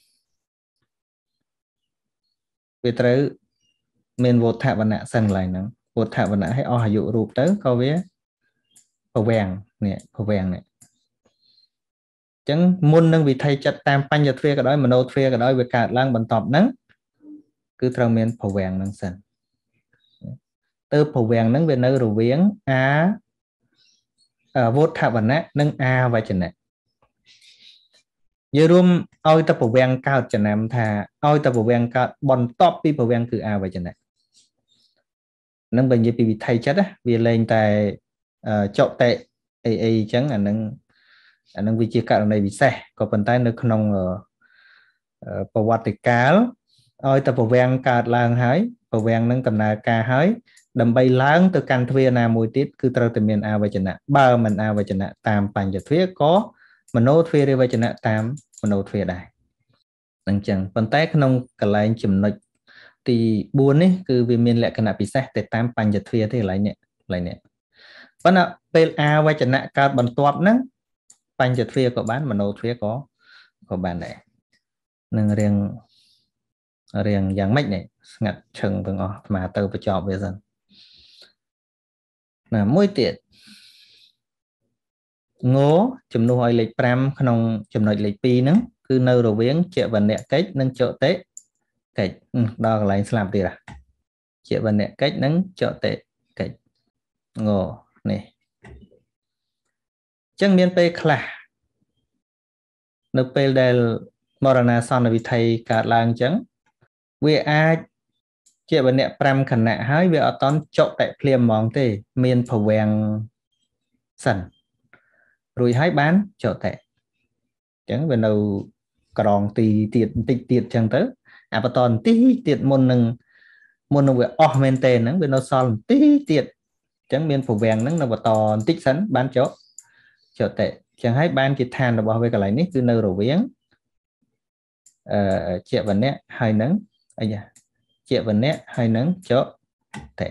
វាត្រូវមានវត្ថវណៈសិនឡើងហ្នឹងវត្ថវណៈឲ្យអស់អាយុរូបទៅក៏វាប្រវាំងនេះប្រវាំងនេះអញ្ចឹងមុននឹងវិថីចិត្តតាមបញ្ញទ្វាក៏ដោយមโนទ្វាក៏ដោយវាកើតឡើងបន្ទាប់ហ្នឹងគឺត្រូវមានប្រវាំងហ្នឹងសិនទៅប្រវាំងហ្នឹងវានៅរវាងវត្ថវណៈនិងអវចនៈយើងរួមឲ្យទៅប្រវាំងកើតចំណាំថាឲ្យទៅប្រវាំងកើតបន្ទាប់ពីប្រវាំងគឺអវចនៈនឹងបើនិយាយពីវិថីចិត្តវាលែងតែចុតិអីអញ្ចឹងអានឹងវាជាករណីពិសេសក៏ប៉ុន្តែនៅក្នុងប្រវត្តិកាលឲ្យតែប្រវាំងកើតឡើងហើយប្រវាំងនឹងដំណើរការហើយដើម្បីឡើងទៅកាន់ទ្វារណាមួយទៀតគឺត្រូវតែមានអវចនៈបើមិនអវចនៈតាមបញ្ញទ្វាក៏មโนទ្វារវចនៈតាមមโนទ្វារដែរអញ្ចឹងប៉ុន្តែក្នុងកន្លែងចំណុចទី4នេះគឺវាមានលក្ខណៈពិសេសទៅតាមបញ្ញទ្វារទេកន្លែងនេះប៉ុន្តែពេលអវចនៈកើតបន្ទាប់ហ្នឹងបញ្ញទ្វារក៏បានមโนទ្វារក៏បានដែរនឹងរៀងយ៉ាងម៉េចនេះស្ងាត់ឈឹងទាំងអស់អាទៅបញ្ចប់វាសិនណាមួយទៀតងជំនួសឲ្យលេខ5ក្នុងចំណុចលេខ2ហ្នឹងគឺនៅរវាងជាវណ្ណៈកិច្ចនិងចតិកិច្ចដល់កន្លែងស្លាប់ទៀតជាវណ្ណៈកិច្ចនិងចតិកិច្ចងនេះអញ្ចឹងមានពេលខ្លះនៅពេលដែលមរណាសន្នវិថីកើតឡើងអញ្ចឹងវាអាចជាវណ្ណៈ5ខណៈហើយវាអត់តន់ចតិភ្លាមហ្មងទេមានភវាំងសិនរួចហើយបានចតិអញ្ចឹងវានៅក្រងទីទៀតបន្តិចទៀតអញ្ចឹងទៅអាបន្តបន្តិចទៀតមុននឹងវាអស់មែនទេហ្នឹងវានៅសល់បន្តិចទៀតអញ្ចឹងមានភវាំងហ្នឹងនៅបន្តបន្តិចសិនបានចតិអញ្ចឹងហើយបានជាឋានរបស់វាកន្លែងនេះគឺនៅរវាងជាវណ្ណៈហើយនឹងអីជាវណ្ណៈហើយនឹងចតិ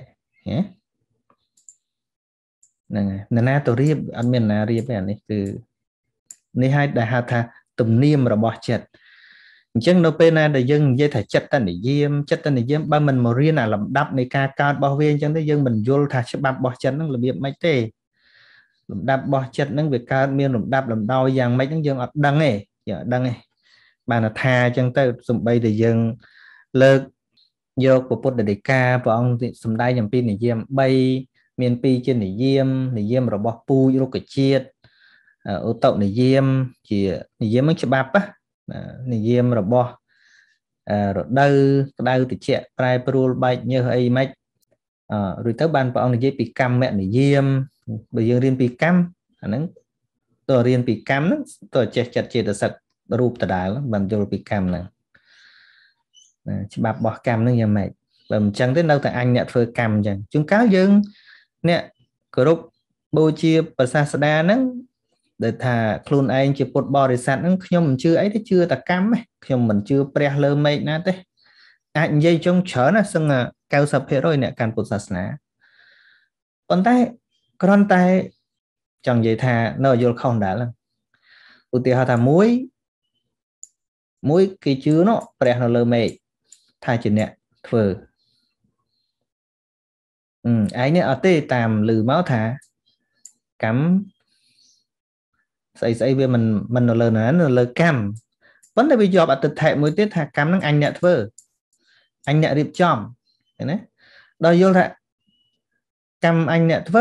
ហ្នឹងហើយណាទៅរៀបអត់មានណារៀបទេអានេះគឺនេះហើយដែលហៅថាទំនៀមរបស់ចិត្តអញ្ចឹងនៅពេលណាដែលយើងនិយាយថាចិត្តនិយមបើមិនមករៀនអាលំដាប់នៃការកើតរបស់វាអញ្ចឹងទេយើងមិនយល់ថាច្បាប់របស់ចិត្តហ្នឹងរបៀបម៉េចទេលំដាប់របស់ចិត្តហ្នឹងវាកើតមានលំដាប់លំដោយយ៉ាងម៉េចហ្នឹងយើងអត់ដឹងទេយើងអត់ដឹងទេបានថាអញ្ចឹងទៅសំបីតែយើងលើកយកពុទ្ធដីកាព្រះអង្គសម្ដែងអំពីនិយម3មាន2ជានិយមរបស់ពូជរុក្ខជាតិឧតុនិយមជានិយមនឹងច្បាប់និយមរបស់រដូវក្តៅត្រជាក់ប្រែប្រួលបែកញើសអីម៉េចរួចទៅបានព្រះអង្គនិយាយពីកម្មនិយមបើយើងរៀនពីកម្មអាហ្នឹងតើរៀនពីកម្មហ្នឹងតើចេះចិត្តចេតសិករូបដដែលបានយល់ពីកម្មហ្នឹងច្បាប់របស់កម្មហ្នឹងយ៉ាងម៉េចបើមិនចឹងទេនៅតែអញអ្នកធ្វើកម្មអញ្ចឹងជួនកាលយើងអ្នកគោរពបូជាព្រះសាស្តាហ្នឹងដែលថាខ្លួនឯងជាពុទ្ធបរិស័ទហ្នឹងខ្ញុំមិនជឿអីទេជឿតែកម្មទេខ្ញុំមិនជឿព្រះលើមេឃណាទេអាចនិយាយចុងច្រើនណាសឹង90% អ្នកកាន់ពុទ្ធសាសនាប៉ុន្តែគ្រាន់តែចង់និយាយថានៅយល់ខុសដែរឧទាហរណ៍ថាមួយគេជឿនោះព្រះនៅលើមេឃថាជាអ្នកធ្វើឯងនេះអត់ទេតាមឮមកថាកម្មស្អីវាមិននៅលើណានៅលើកម្មប៉ុន្តែវាយកអតិថិមួយទៀតថាកម្មហ្នឹងអញអ្នកធ្វើអញអ្នករៀបចំឃើញណាដល់យល់ថាកម្មអញអ្នកធ្វើ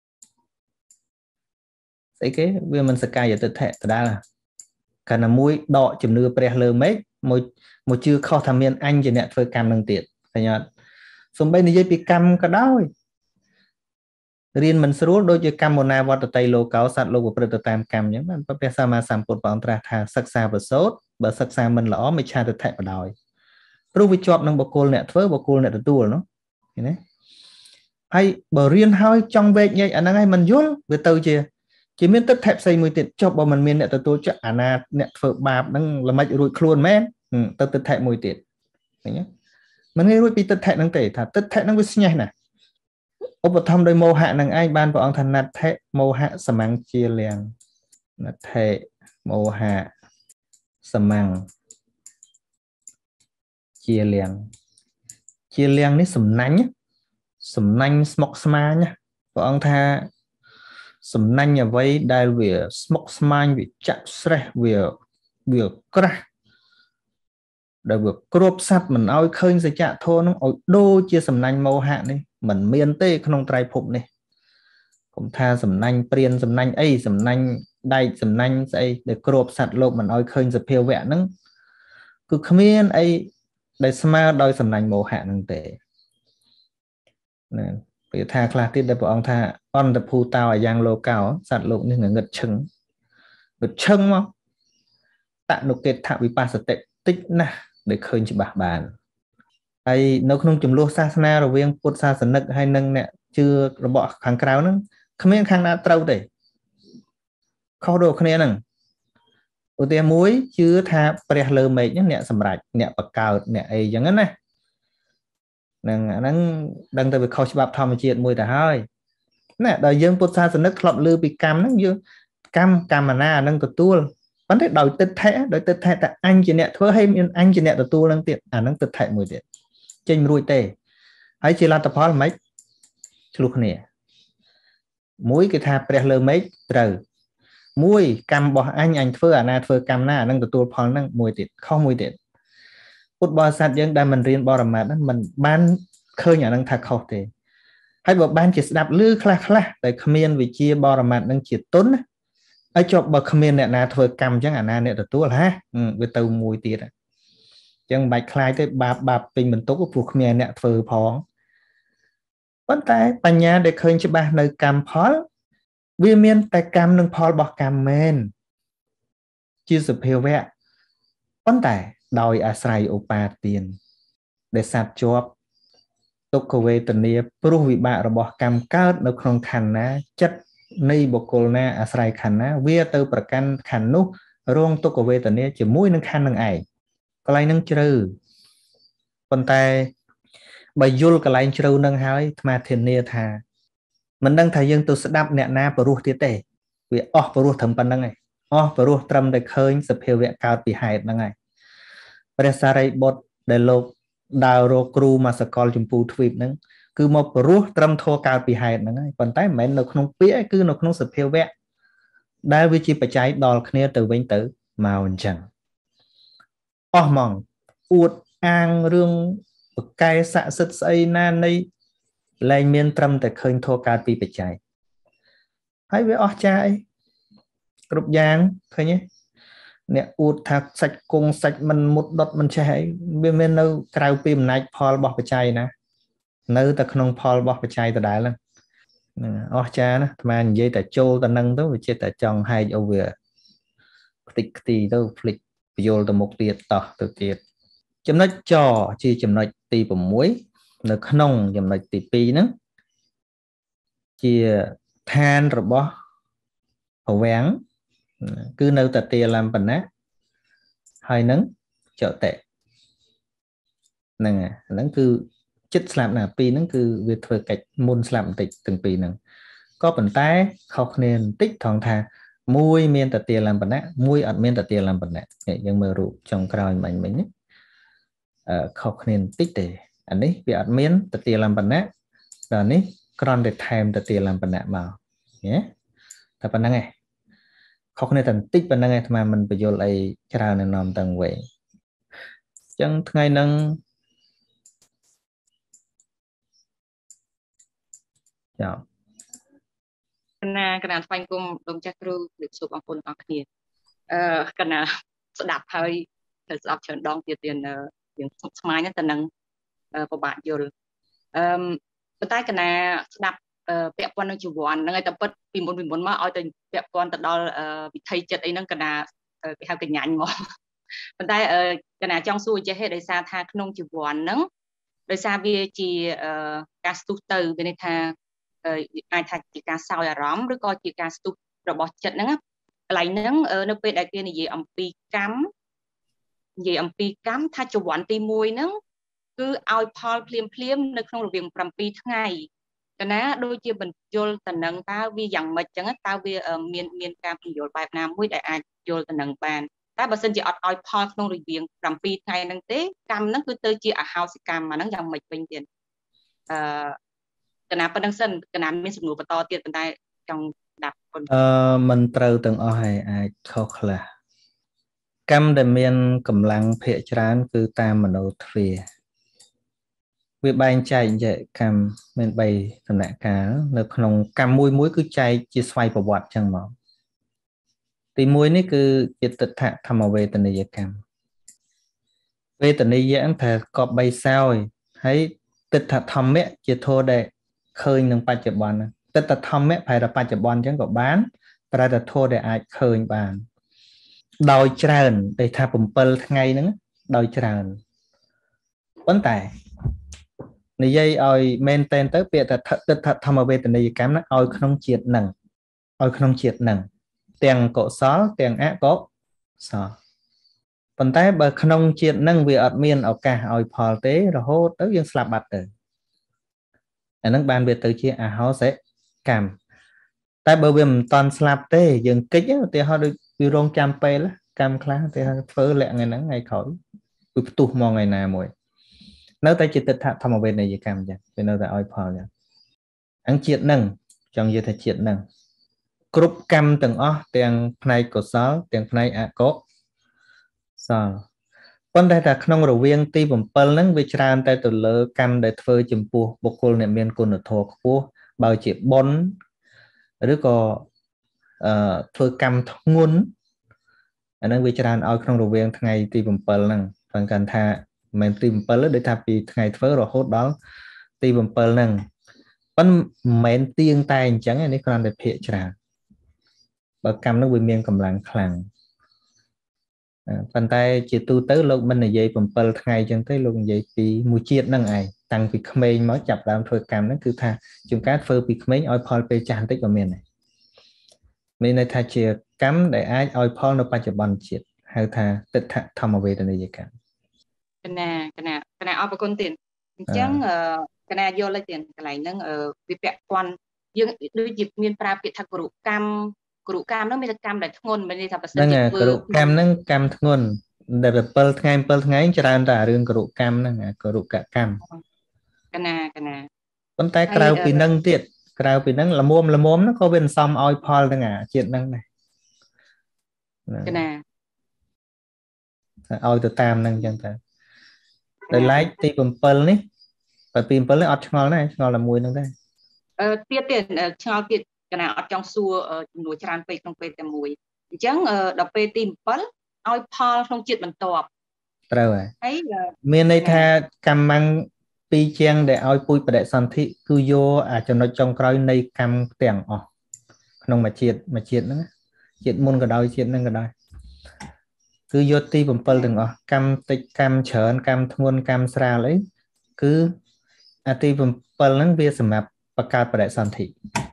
ស្អីគេវាមិនសកាយអតិថិដដែលកាលណាមួយដកជំនឿព្រះលើមេឃមួយជឿខុសថាមានអញជាអ្នកធ្វើកម្មនឹងទៀតឃើញអត់សូម្បីនិយាយពីកម្មក៏ដោយរៀនមិនស្រួលដូចជាកម្មណាវត្តតីលោកោសត្វលោកប្រព្រឹត្តតាមកម្មអញ្ចឹងបានព្រះសម្មាសម្ពុទ្ធព្រះអង្គត្រាស់ថាសិក្សាប្រសូតបើសិក្សាមិនល្អមិនឆាទិដ្ឋិបដោយព្រោះវាជាប់នឹងបុគ្គលអ្នកធ្វើបុគ្គលអ្នកទទួលនោះឃើញទេហើយបើរៀនហើយចង់វែកញែកអាហ្នឹងហើយមិនយល់វាទៅជាមានទិដ្ឋិផ្សេងមួយទៀតចុះបើមិនមានអ្នកទទួលចុះអាណាអ្នកធ្វើបាបហ្នឹងល្មិចរួចខ្លួនមែនទៅទិដ្ឋិមួយទៀតឃើញទេមិនងាយរួចពីទិដ្ឋិហ្នឹងទេថាទិដ្ឋិហ្នឹងវាស្ញេះណាស់ឧបត្ថម្ភដោយមោហៈនឹងឯងបានព្រះអង្គថាណដ្ឋិមោហៈសមង្ជាលៀងណដ្ឋិមោហៈសមង្ជាលៀងនេះសំណាញ់ស្មុកស្មាញព្រះអង្គថាសំណាញ់អ្វីដែលវាស្មុកស្មាញវាចាក់ស្រេះវាក្រាស់ដែលវាគ្របសัตว์មិនឲ្យឃើញសច្ចៈធម៌នឹងឲ្យដូចជាសំណាញ់មោហៈនេះមិនមានទេក្នុងត្រៃភពនេះកុំថាសំណាញ់ព្រានសំណាញ់អីសំណាញ់ដែកសំណាញ់ស្អីដែលគ្របសัตว์លោកមិនឲ្យឃើញសភាវៈហ្នឹងគឺគ្មានអីដែលស្មើដោយសំណាញ់មោហៈហ្នឹងទេណាពេលថាខ្លះទៀតដែលព្រះអង្គថាអន្តភូតោអាយ៉ាងលោកោសត្វលោកនេះងឹតឈឹងមកតនុកេតថវិបស្សតិតិចណាស់ដែលឃើញច្បាស់បានហើយនៅក្នុងចំនួនសាសនារវាងពុទ្ធសាសនិកហើយនិងអ្នកជឿរបស់ខាងក្រៅហ្នឹងគ្មានខាងណាត្រូវទេខុសដូចគ្នាហ្នឹងឧទាហរណ៍មួយជឿថាព្រះលើមេឃហ្នឹងអ្នកសម្រេចអ្នកបកើតអ្នកអីចឹងណាហ្នឹងអាហ្នឹងដឹងទៅវាខុសច្បាប់ធម្មជាតិមួយទៅហើយណាដល់យើងពុទ្ធសាសនិកធ្លាប់ឮពីកម្មហ្នឹងយើងកម្មណាហ្នឹងទទួលប៉ុន្តែដោយទិដ្ឋិតែអញជាអ្នកធ្វើហើយមានអញជាអ្នកទទួលហ្នឹងទៀតអាហ្នឹងទិដ្ឋិមួយទៀតចេញមិនរួចទេហើយជាលទ្ធផលមិនឆ្លោះគ្នាមួយគេថាព្រះលើមេឃត្រូវមួយកម្មរបស់អញធ្វើអាណាធ្វើកម្មណាអានឹងទទួលផលហ្នឹងមួយទៀតខុសមួយទៀតពុទ្ធបរិស័ទយើងដែលមិនរៀនបរមត្ថហ្នឹងមិនបានឃើញអានឹងថាខុសទេហើយបើបានជាស្ដាប់ឮខ្លះតែគ្មានវិជាបរមត្ថហ្នឹងជាទុនណាហើយចុះបើគ្មានអ្នកណាធ្វើកម្មអញ្ចឹងអាណាអ្នកទទួលវាទៅមួយទៀតអញ្ចឹងមិនបាច់ខ្លាចទេបាបពេញបន្ទុកព្រោះគ្មានអ្នកធ្វើផងប៉ុន្តែបញ្ញាដែលឃើញច្បាស់នៅកម្មផលវាមានតែកម្មនិងផលរបស់កម្មមែនជាសភាវៈប៉ុន្តែដោយអាស្រ័យឧបាទានដែលសត្វជាប់ទុក្ខវេទនាព្រោះវិបាករបស់កម្មកើតនៅក្នុងខណ្ឌណាចិត្តនៃបុគ្គលណាអាស្រ័យខណ្ឌណាវាទៅប្រកាន់ខណ្ឌនោះរងទុក្ខវេទនាជាមួយនឹងខណ្ឌនឹងឯងកន្លែងនឹងជ្រៅប៉ុន្តែបើយល់កន្លែងជ្រៅនឹងហើយអាត្មាធានាថាមិនដឹងថាយើងទៅស្ដាប់អ្នកណាបរោះទៀតទេវាអស់បរោះត្រឹមប៉ុណ្្នឹងឯងអស់បរោះត្រឹមតែឃើញសភាវៈកើតពីហេតុហ្នឹងឯងព្រះសារីបុត្រដែលលោកដើររកគ្រូមកសកលចម្ពូទ្វីបហ្នឹងគឺមកបរោះត្រឹមធម៌កើតពីហេតុហ្នឹងឯងប៉ុន្តែមិនមែននៅក្នុងពាក្យគឺនៅក្នុងសភាវៈដែលវាជាបច្ច័យដល់គ្នាទៅវិញទៅមកអញ្ចឹងអស់ហ្មងអួតអាងរឿង cái xạ sứt ấy na này lại miền trầm tại khơi thô cao pi bạch chạy hay với ở trái group giang khơi nhé nè ụt thạc sạch cùng sạch mình một đợt mình chạy bên bên đâu cào pin này Paul bỏ bạch chạy nè nơi ta không Paul bỏ bạch chạy ta đại lắm ở cha nó mà vậy ta trâu ta nâng đó chết ta chọn hai over tích thì đâu flick vô ta một tiệt tỏ từ tiệtចំណុចចជាចំណុចទី6នៅក្នុងចំណុចទី2ហ្នឹងជាឋានរបស់រវាំងគឺនៅតែទាលំបណ្ណៈហើយនឹងចតេហ្នឹងគឺចិត្តស្លាប់ណាពីរហ្នឹងគឺវាធ្វើកិច្ចមុនស្លាប់បន្តិចទាំងពីរហ្នឹងក៏ប៉ុន្តែខុសគ្នាបន្តិចថងថាមួយមានតែទាលំបណ្ណៈមួយអត់មានតែទាលំបណ្ណៈយើងមើលរូបចុងក្រោយមិញណាខុសគ្នាបន្តិចទេអានេះវាអត់មានតទាលំបណ្ណៈដល់នេះគ្រាន់តែថែមតទាលំបណ្ណៈមកណាតែប៉ុណ្្នឹងឯងខុសគ្នាតែបន្តិចប៉ុណ្្នឹងឯងអាត្មាមិនបញ្យល់អីច្រើននៅនាំតឹងវែងអញ្ចឹងថ្ងៃហ្នឹងចាកណាស្វែងគុំលោកចាស់គ្រូលោកសួរបងប្អូនទាំងអស់គ្នាកណាស្ដាប់ហើយត្រូវស្ដាប់ច្រើនដងទៀតទៀតយើងស្មាញទៅនឹងពិបាកយល់ប៉ុន្តែកណាស្ដាប់ពាក់ព័ន្ធនឹងជីវ័នហ្នឹងហើយតែពិតពីមុនមកឲ្យទៅពាក់ព័ន្ធទៅដល់វិធីចិត្តអីហ្នឹងកណាគេហៅកញ្ញាញ់មកប៉ុន្តែកណាចង់សួរចេះហេតុដោយសារថាក្នុងជីវ័នហ្នឹងដោយសារវាជាការស្ទុះទៅវាន័យថាអាចថាជាការសោយអារម្មណ៍ឬក៏ជាការស្ទុះរបស់ចិត្តហ្នឹងកន្លែងហ្នឹងនៅពេលដែលគេនិយាយអំពីកម្មថាជីវ័នទី1ហ្នឹងគឺឲ្យផលភ្លាមនៅក្នុងរវាង7ថ្ងៃកណាដូចជាបញ្យលតំណឹងតើវាយ៉ាងម៉េចចឹងតើវាមានការបញ្យលបែបណាមួយដែលអាចយល់តំណឹងបានតែបើសិនជាអត់ឲ្យផលក្នុងរវាង7ថ្ងៃហ្នឹងទេកម្មហ្នឹងគឺទៅជាអហោសិកម្មអាហ្នឹងយ៉ាងម៉េចវិញទៀតកណាប៉ុណ្្នឹងសិនកណាមានសំណួរបន្តទៀតប៉ុន្តែចង់ដាក់មិនត្រូវទាំងអស់ហើយអាចខុសខ្លះកម្មដែលមានកម្លាំងភាកច្រើនគឺតាមមโนទ្វាវាបែងចែកកម្មមាន3ដំណាក់កាលនៅក្នុងកម្មមួយគឺចែកជាស្វ័យប្រវត្តិចឹងមកទី1នេះគឺជាទិដ្ឋធម្មវេទនីយកម្មវេទនីយៈថាកប់3សោយហើយទិដ្ឋធម្មៈជាធម៌ដែលឃើញនឹងបច្ចុប្បន្នទិដ្ឋធម្មៈប្រែថាបច្ចុប្បន្នចឹងក៏បានប្រែថាធម៌ដែលអាចឃើញបានដោយច្រើនតែថា7ថ្ងៃហ្នឹងដោយច្រើនប៉ុន្តែនិយាយឲ្យមែនតែនទៅពាក្យថាទិដ្ឋធម្មវេទនីយកម្មហ្នឹងឲ្យក្នុងជាតិហ្នឹងទាំងកុសលទាំងអកុសលប៉ុន្តែបើក្នុងជាតិហ្នឹងវាអត់មានឱកាសឲ្យផលទេរហូតទៅយើងស្លាប់បាត់ទៅអាហ្នឹងបានវាទៅជាអហោសិកម្មតែបើវាមិនតាន់ស្លាប់ទេយើងគិតឧទាហរណ៍ដូចវារងចាំពេលកម្មខ្លះគេធ្វើលាក់ថ្ងៃហ្នឹងថ្ងៃក្រោយវាផ្ទុះមកថ្ងៃណាមួយនៅតែជាទិដ្ឋធម្មវេទនីយកម្មចឹងវានៅតែឲ្យផលចឹងអង្គជាតិហ្នឹងចង់និយាយថាជាតិហ្នឹងគ្រប់កម្មទាំងអស់ទាំងផ្នែកកុសលទាំងផ្នែកអកុសលប៉ុន្តែថាក្នុងរវាងទី7ហ្នឹងវាច្រើនតែទៅលើកម្មដែលធ្វើចំពោះបុគ្គលអ្នកមានគុណធម៌ខ្ពស់បើជាបុណ្យឬក៏ធ្វើកម្មធ្ងន់អាហ្នឹងវាច្រើនឲ្យក្នុងរវាងថ្ងៃទី7ហ្នឹងបើកាន់ថាមិនទី7ទេដូចថាពីថ្ងៃធ្វើរហូតដល់ទី7ហ្នឹងប៉ុន្តែមិនមែនទៀងតែអញ្ចឹងនេះគ្រាន់តែភាកច្រើនបើកម្មនោះវាមានកម្លាំងខ្លាំងប៉ុន្តែជាទូទៅលោកមិននិយាយ7ថ្ងៃអញ្ចឹងទេលោកនិយាយពីមួយជាតិហ្នឹងឯងតាំងពីក្មេងមកចាប់ដើមធ្វើកម្មហ្នឹងគឺថាជួនកាលធ្វើពីក្មេងឲ្យផលពេលចាស់បន្តិចក៏មានដែរមានន័យថាជាកម្មដែលអាចឲ្យផលនៅបច្ចុប្បន្នជាតិហៅថាទិដ្ឋធម្មវេទនីយកម្មកណាអរគុណទៀតអញ្ចឹងកណាយល់ទៅទៀតកន្លែងហ្នឹងវាពាក់ព័ន្ធយើងដូចជាមានប្រើពាក្យថាគរុកម្មហ្នឹងមានតែកម្មដែលធ្ងន់មានន័យថាបើសិនជាធ្វើគរុកម្មហ្នឹងកម្មធ្ងន់ដែល7ថ្ងៃច្រើនតែរឿងគរុកម្មហ្នឹងគរុកកម្មកណាប៉ុន្តែក្រៅពីហ្នឹងទៀតក្រៅពីហ្នឹងល្មមហ្នឹងក៏វាមិនសមឲ្យផលទាំងជាតិហ្នឹងដែរកណាឲ្យទៅតាមហ្នឹងអញ្ចឹងទៅ Đời lái tí bầm pơ ní. Và pin pơ ní ọt ngọt này, ngọt là mùi nâng đây. Tiết tiền cho tiết cái nào trong xua nổi tràn pe trong pe tầm mùi chẳng đọc pe tìm pal oi Paul không chịu bằng tọp Rồi. ấy Miền này tha cầm mang pi chiang để oi pui bệ sản thị cứ vô cho nó trong coi này cầm tiền không mà triệt nữa triệt môn cái đôi triệt nâng cái đôi cứ vô ti bầm pal đừng cầm tịch cầm chởn cầm thôn cầm sra lấy cứ ti bầm pal nó bia sầm mập bạc cát bệ sản thị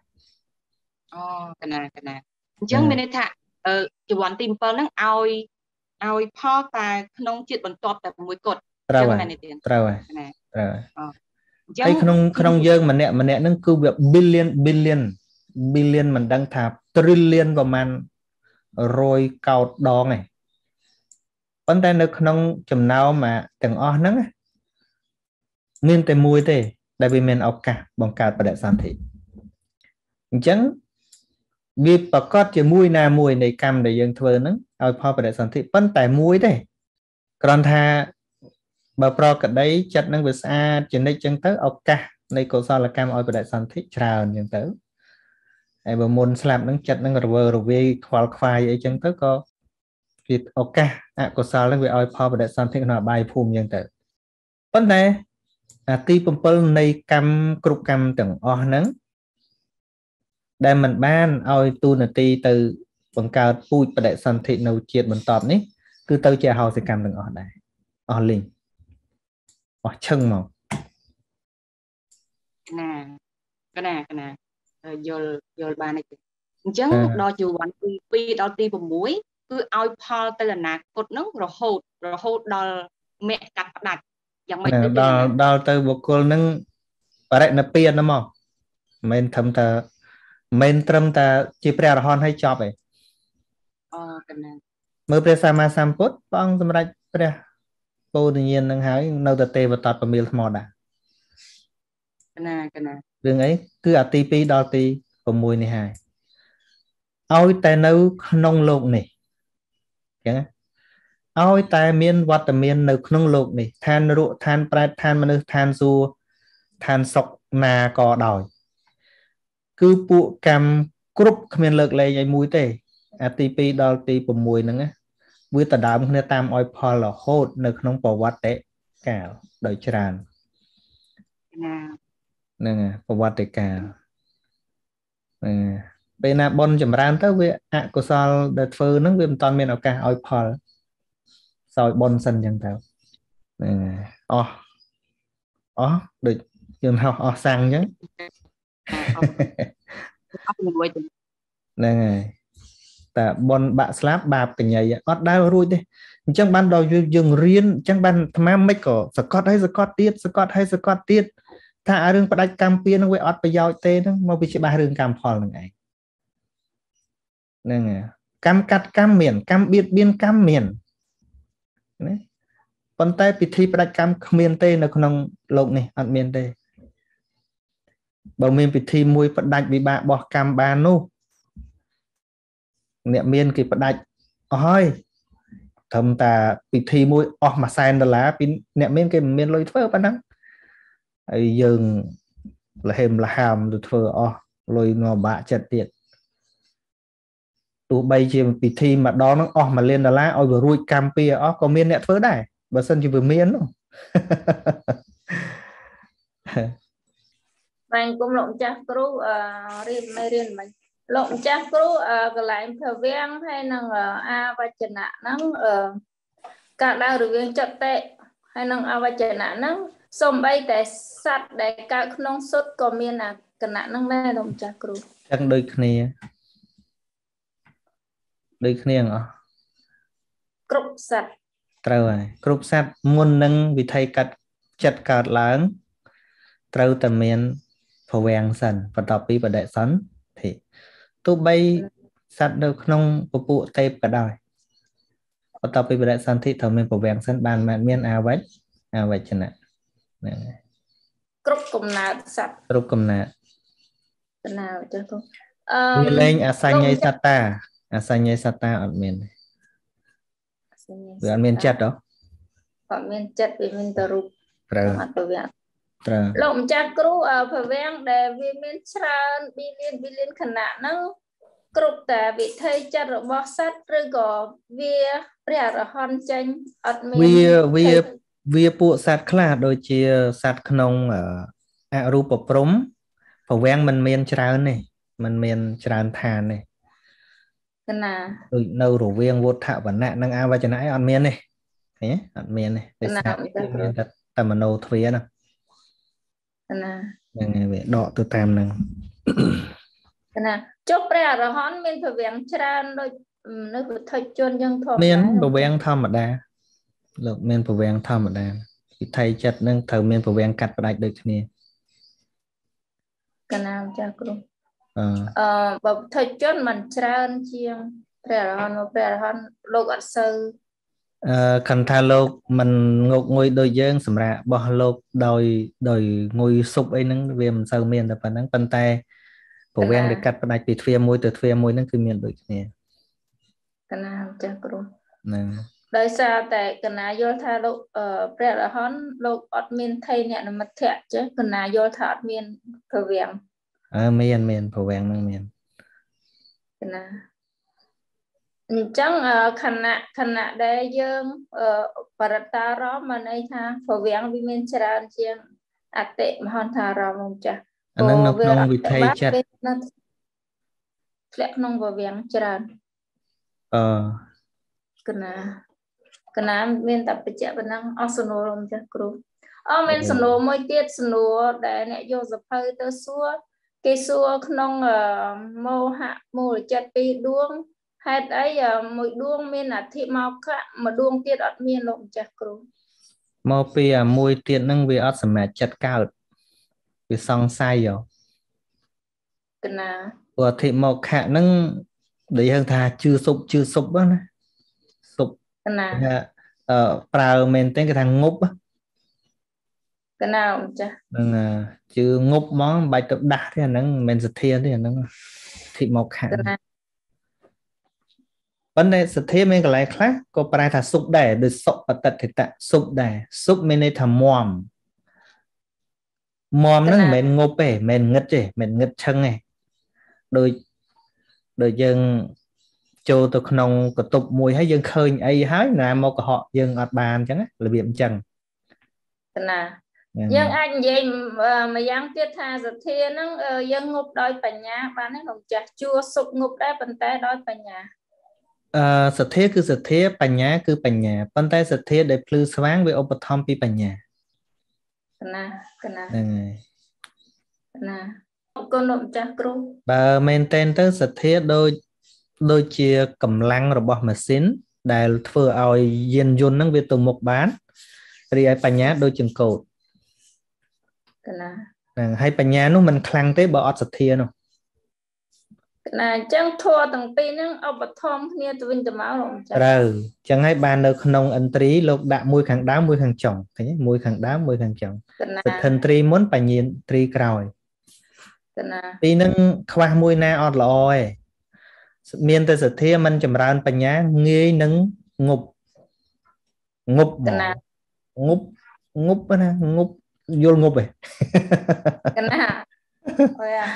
cái nào chẳng miền này thà chỉ want tìm pal nó oi Paul ta không chịu bằng tọp tại mũi cột rồi rồi hay không dương mà nè nó cứ việc billion mình đang thạp trillion vào màn rồi cao đo này vấn đề nó không chùm nào mà từng nắng nên tới mùi thế đại vì mình ọc cả bằng cả và đại sản thị chẳng vì bà có chỉ mùi nào mùi này cầm để dân thơ nắng ôi phó và đại sản thị vấn tại mùi thế còn thà bà pro cả đấy chặt năng về xa trên đây chân tới ọc cả này có sao là cam ôi và đại sản thị trào nhân tới ai bà môn slap năng chặt năng rồi về khoa khoai ấy chân tới có việc ok có sao là về oi phò và đại sản thị nó bài phùm nhân tới vấn đề ti bầm pơ này cam cục cam từng nắng đây mình ban oi tu là ti từ bằng cao pui và đại sản thị nấu chiết mình tọp ní cứ tao chè hào sẽ cam từng đây linh chân màu cái nè vô ba này chẳng đo chịu quán pi đo ti bầm muối cứ oi Paul tên là nạc cột nó rồi hột đo mẹ cắt đặt đo từ bộ cô nâng và lại nó piên nó mò mình thầm ta mình trâm ta chỉ pre hòn hay chọc ấy mới pre sama samput bong tầm rạch pre cô tự nhiên nâng hái nâu tờ tê và tọt vào miêu mò đã cái nè đường ấy cứ ti pi đo ti của mùi này hài ôi tay nâu nông lộn này chẳng ôi tay miên vật miên nâu nông lộn này than rượu than prát than mà than du than sọc nà cò đòi cứ phụ cam cúp miên lực lấy dây mũi tê ATP đo ti của mùi nữa với tờ đám người tam oi Paul là hốt nơi nông bảo vật đấy cả đời tràn nè bảo vật đấy cả bên nào bon chấm ran tới với của sao đợt phơi nó với toàn miền nào cả oi Paul sao bon sân chẳng tao được trường học sang chứ nè ta bon bạ slap bạp cái nhảy đau rồi đi chẳng ban đầu dừng riêng chẳng ban tham mấy có Scott hay Scott tiết ta rừng bắt đánh cam pia nó với ót bây giờ tê nó mà bị chỉ ba rừng cam phò là ngày nè cam cắt cam miền cam biệt biên cam miền con tay bị thi bắt cam miền tê nó không lộn này ăn miền tê bầu miền bị thi mùi bắt đánh bị bạ bỏ cam ba nô niệm miên kịp bắt đánh ôi thầm ta bị thi mùi mà sai đó lá bị niệm miên cái miên lôi thơ bắt đắng ấy dừng là hềm là hàm được thơ lôi ngò bạ chật tiệt tụ bay chỉ bị thi mà đó nó mà lên là lá ôi vừa rui cam pia có miên nẹt phớ đài bà sân chỉ vừa miên không mình cũng lộn chắc cú riêng mình lộn chắc cú cái lại thờ viên hay năng a và chân nạ năng cả đau được viên chặt tệ hay năng a và chân nạ năng xong bay tại sắt để cả nông sốt có miên là cái nạ năng lên lộn chắc cú chẳng đôi khnia ngỏ cục sắt rồi cục sắt muôn nâng vì thầy cắt chặt cạt lớn trâu tầm miền phổ vàng sần và đọc bí và đại sấn thì tôi bay sắt được không bộ bộ tép cả đời và đọc bí và đại sấn thì thầu miền phổ vàng sân bàn mạn miền áo vách chân ạ cục cùng nạt sắt cục cùng nạt nào cho tôi lên asanya sata ở miền chặt đó còn miền chất vì miền tờ rụp trời mặt phở vẹn trời lộng chặt cú phở vẹn để vì miền tràn billion khẩn nạn nó cụcแต่bị thay chất rồi bó sắt rồi có vía rẻ rồi hòn chanh ọt miền វាពួកសត្វខ្លះដូចជាសត្វក្នុងអរូបព្រំប្រវាំងមិនមានច្រើនទេមិនមានច្រើនឋានទេដូចនៅរវាងវុទ្ធវណ្ណៈនិងអវចនៈអត់មានទេឃើញអត់មានទេដោយសារវាមានតែមโนទ្វាហ្នឹងហ្នឹងវាដកទៅតាមហ្នឹងចុះព្រះអរហន្តមានប្រវាំងច្រើនដូចនៅពុទ្ធជនយើងធម្មតាមានប្រវាំងធម្មតាលោកមានប្រវាំងធម្មតាវិថីចិត្តនឹងត្រូវមានប្រវាំងកាត់ផ្ដាច់ដូចគ្នាកណាចាគ្រូបើពុទ្ធជនមិនច្រើនជាងព្រះអរហន្តមកព្រះអរហន្តលោកអត់សូវខណ្ឌថាលោកមិនងប់ងុយដូចយើងសម្រាប់បោះលោកដោយងុយស៊ុបអីហ្នឹងវាមិនសូវមានតែប៉ុណ្ណឹងប៉ុន្តែប្រវាំងដែលកាត់ផ្ដាច់ពីទ្វារមួយទៅទ្វារមួយហ្នឹងគឺមានដូចគ្នាកណាចាគ្រូហ្នឹងដោយសារតែកណាយល់ថាលោកព្រះអរហន្តលោកអត់មានថៃអ្នកនមិត្តចេះកណាយល់ថាអត់មានប្រវាំងមានប្រវាំងហ្នឹងមានកណាអញ្ចឹងខណៈដែលយើងបរតារមមិនន័យថាប្រវាំងវាមានច្រើនជាងអតិមហន្តអារម្មណ៍ចាស់អានឹងនៅក្នុងវិថីចិត្តធ្លាក់ក្នុងប្រវាំងច្រើនកណាមានតែបច្ចៈប៉ុណ្ណឹងអស់សំណួរចាស់គ្រូមានសំណួរមួយទៀតសំណួរដែលអ្នកយកសភៅទៅសួរគេសួរក្នុងមោហៈមូលចិត្តពីរដួងហេតុអីមួយដួងមានអធិមកៈមួយដួងទៀតអត់មានលោកម្ចាស់គ្រូមកពីមួយទៀតហ្នឹងវាអត់សម្រាប់ចិត្តកើតវាសង្ស័យកណាព្រោះអធិមកៈហ្នឹងដែលយើងថាជឿសុបណាសុបណាប្រើមែនទេគេថាងប់កណាម្ចាស់ហ្នឹងជឿងប់ហ្មងមិនបាច់ទៅដាស់ទេអាហ្នឹងមិនមែនសទ្ធាទេអាហ្នឹងអធិមកៈប៉ុន្តែសទ្ធាមានកន្លែងខ្លះក៏ប្រែថាសុបដែរដូចសុបតិដ្ឋិតៈសុបដែរសុបមានន័យថាមមហ្នឹងមិនមែនងប់ទេមិនមែនងឹតទេមិនងឹតឈឹងទេដូចយើងចូលទៅក្នុងកតុបមួយហើយយើងឃើញអីហើយណាមកកុហកយើងអត់បានអញ្ចឹងរបៀបអញ្ចឹងណាយើងអាចនិយាយម្យ៉ាងទៀតថាសទ្ធាហ្នឹងយើងងប់ដោយបញ្ញាបានទេលោកចាស់ជួសុបងប់ដែរប៉ុន្តែដោយបញ្ញាសទ្ធាគឺសទ្ធាបញ្ញាគឺបញ្ញាប៉ុន្តែសទ្ធាដែលភ្លឺស្វាងវាឧបត្ថម្ភពីបញ្ញាណាហ្នឹងហើយណាអរគុណលោកម្ចាស់គ្រូបើមែនតែនទៅសទ្ធាដូចជាកម្លាំងរបស់ម៉ាស៊ីនដែលធ្វើឲ្យយានយន្តហ្នឹងវាទៅមុខបានរីឯបញ្ញាដូចចង្កូតណាហ្នឹងហើយបញ្ញានោះមិនខ្លាំងទេបើអត់សទ្ធានោះណាអញ្ចឹងធัวទាំងពីរហ្នឹងឧបត្ថម្ភគ្នាទៅវិញទៅមកលោកម្ចាស់ត្រូវអញ្ចឹងហើយបាននៅក្នុងឥន្ទ្រីលោកដាក់មួយខាងដើមមួយខាងចុងឃើញទេមួយខាងដើមមួយខាងចុងសទ្ធិន្ទ្រីមុនបញ្ញាទ្រីក្រោយណាពីហ្នឹងខ្វះមួយណាអត់ល្អទេមានតែសទ្ធាមិនចម្រើនបញ្ញាងាយនឹងងប់ណាងប់ណាងប់យល់ងប់ឯងណាអូយ៉ា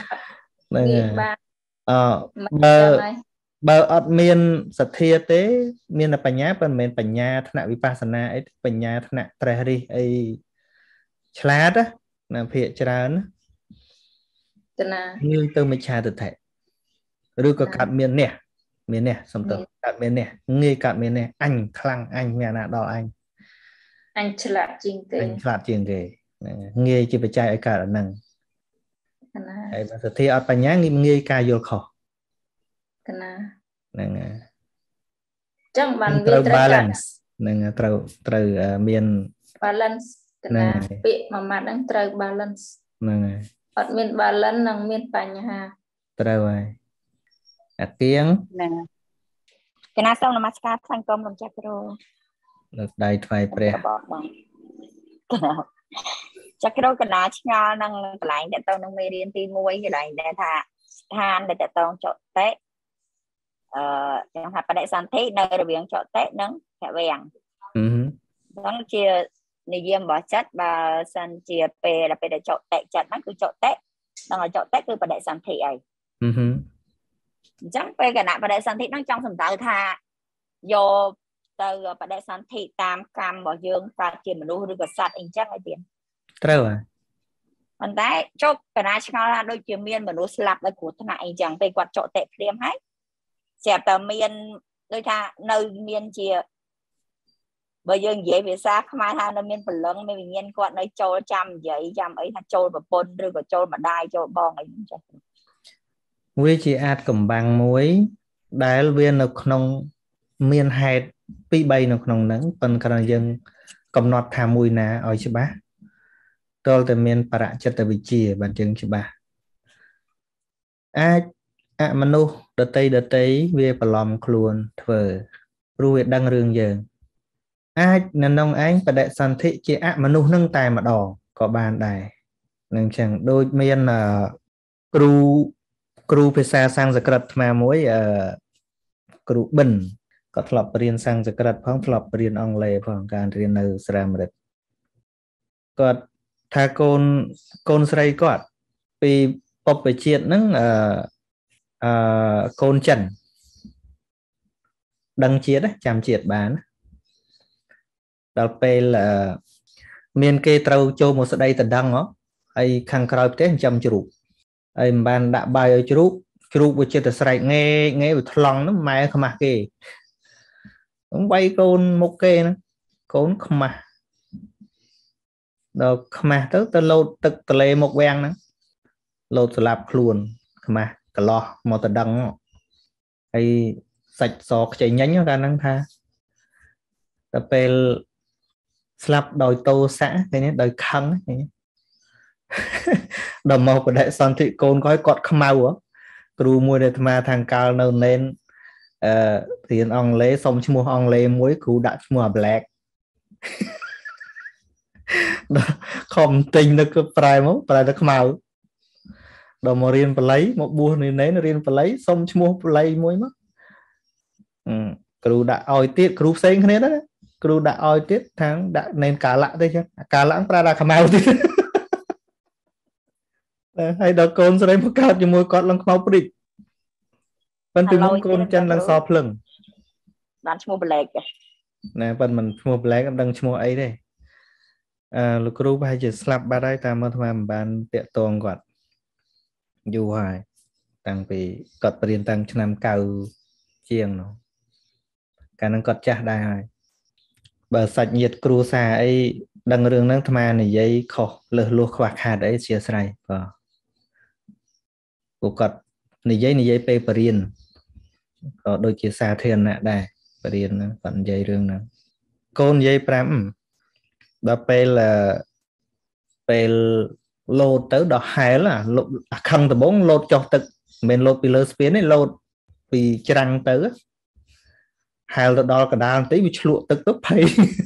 បើអត់មានសទ្ធាទេមានតែបញ្ញាប៉ុន្តែមិនមែនបញ្ញាថ្នាក់វិបស្សនាអីបញ្ញាថ្នាក់ត្រេះរិះអីឆ្លាតណាភាកច្រើនណាងាយទៅមិច្ឆាទិដ្ឋិឬក៏កាត់មាននេះសំទោសកាត់មាននេះងាយកាត់មាននេះអញខ្លាំងអញមានអាណាដល់អញឆ្លាតជាងគេងាយជាបច្ច័យឲ្យកើតអាហ្នឹងហើយបើសទ្ធាអត់បញ្ញាងាយការយល់ខុសណាហ្នឹងហើយចឹងបានវាត្រូវ balance ហ្នឹងត្រូវមាន balance ណាពាក្យមួយម៉ាត់ហ្នឹងត្រូវ balance ហ្នឹងហើយអត់មាន balance និងមានបញ្ហាត្រូវហើយអាគៀងណាកណាសូមនមស្ការថ្វាយគុំលោកចាស់គ្រូលើកដៃថ្វាយព្រះចាស់គ្រូកណាឆ្ងល់នឹងកន្លែងតទៅនឹងមេរៀនទី1កន្លែងដែលថាស្ថានដែលតទៅចតិចឹងថាបដិសន្ធិនៅរវាងចតិនិងភវាំង Đó chia này diêm bỏ chất và sân chia p là p để chọn tệ chất nó cứ chọn tệ đang ở chọn tệ cứ đại sản thị ấy chẳng p cái nào đại sản thị nó trong sầm tàu tha vô từ đại sản thị tam cam bỏ dương và chia mình nuôi được sạch anh chắc hay tiền trâu à anh đấy chốt cái này cho đôi chia miên mình nuôi slap lại của thằng này chẳng p quạt chọn tệ điểm hết xẹp tờ miên đôi tha nơi miên chia bây giờ dễ bị xa không ai tha nó miên phần lớn mình nhìn quạt nơi châu trăm vậy trăm ấy là châu và pôn rồi có châu mà đai châu bong ấy với chị ạt cầm bằng muối đái viên ởក្នុងmiền hạt pi bay ởក្នុងnắng phần cả dân cầm nọt thả mùi ná ở chứ bá tôi từ miền para chất từ vị trí bản chứng chứ bá manu đợt tây về bà lòng khuôn thờ rồi đăng rương giờ nên nông anh và đại sản thị chị manu nâng tài mà đỏ có bàn đài nên chẳng đôi miền là cru phải xa sang giật cật mà mỗi cru bình có thọp riêng sang giật cật phong thọp riêng ông lệ phongการเรียนในสระมฤตก็ถ้าคนใส่ก็ปีปบไปเชียดนั่งคนจันดังเชียดจำเชียดบ้านเราไปlà miền kê trâu châu một sợi tận đăng đó ai khang cào thế chăm chụp ai ban đã bài ở chụp với chơi từ sợi nghe với thòng nó mày không mặc kì cũng bay con một kê nữa con không mặc rồi không mặc tới lâu từ lê một ven nữa lâu từ lạp luôn không mặc cả lo một tận đăng ai sạch sọt chạy nhánh ra năng tha tập về slap đòi tô xã cái này đòi khăn đầm màu của đại sản thị côn có cọt khăm màu á cừu mua để mà thằng cao nâu nên thì ông lấy xong mua ông lấy muối cừu đã mua black không tình nó cứ prai nó màu đầm màu riêng lấy một bua này nấy nó riêng lấy xong mua lấy muối mất cừu đã oi tiết cừu xanh cái đó cừu đã oi tiết tháng đã nên cả lạ đây chứ cả lãng ra là khăm màu thì hay đó con sẽ một cao cho môi con lăng mau đi phần từ mông con chân lăng so plừng bán mua black nè phần mình mua black đang mua ấy đây lúc cũ hay chỉ slap ba đây ta mới tham bàn tiện toàn quạt dù hoài tăng vì cọt tiền tăng cho năm cao chiêng nó cả năng cọt chả đai hoài bờ sạch nhiệt cừu xa ấy đang rừng năng tham này giấy khổ lừa lúa khoác hạt ấy chia sẻ của cọt này giấy paper riêng có đôi chia xa thiên nè đây riêng phần dây rương nè con dây pram đó là lột tới đó hai là không từ 4 lột cho tự mình lột bị lơ spin ấy lột bị trăng tới hai là đó cả đàn tí bị lụa tức tức thấy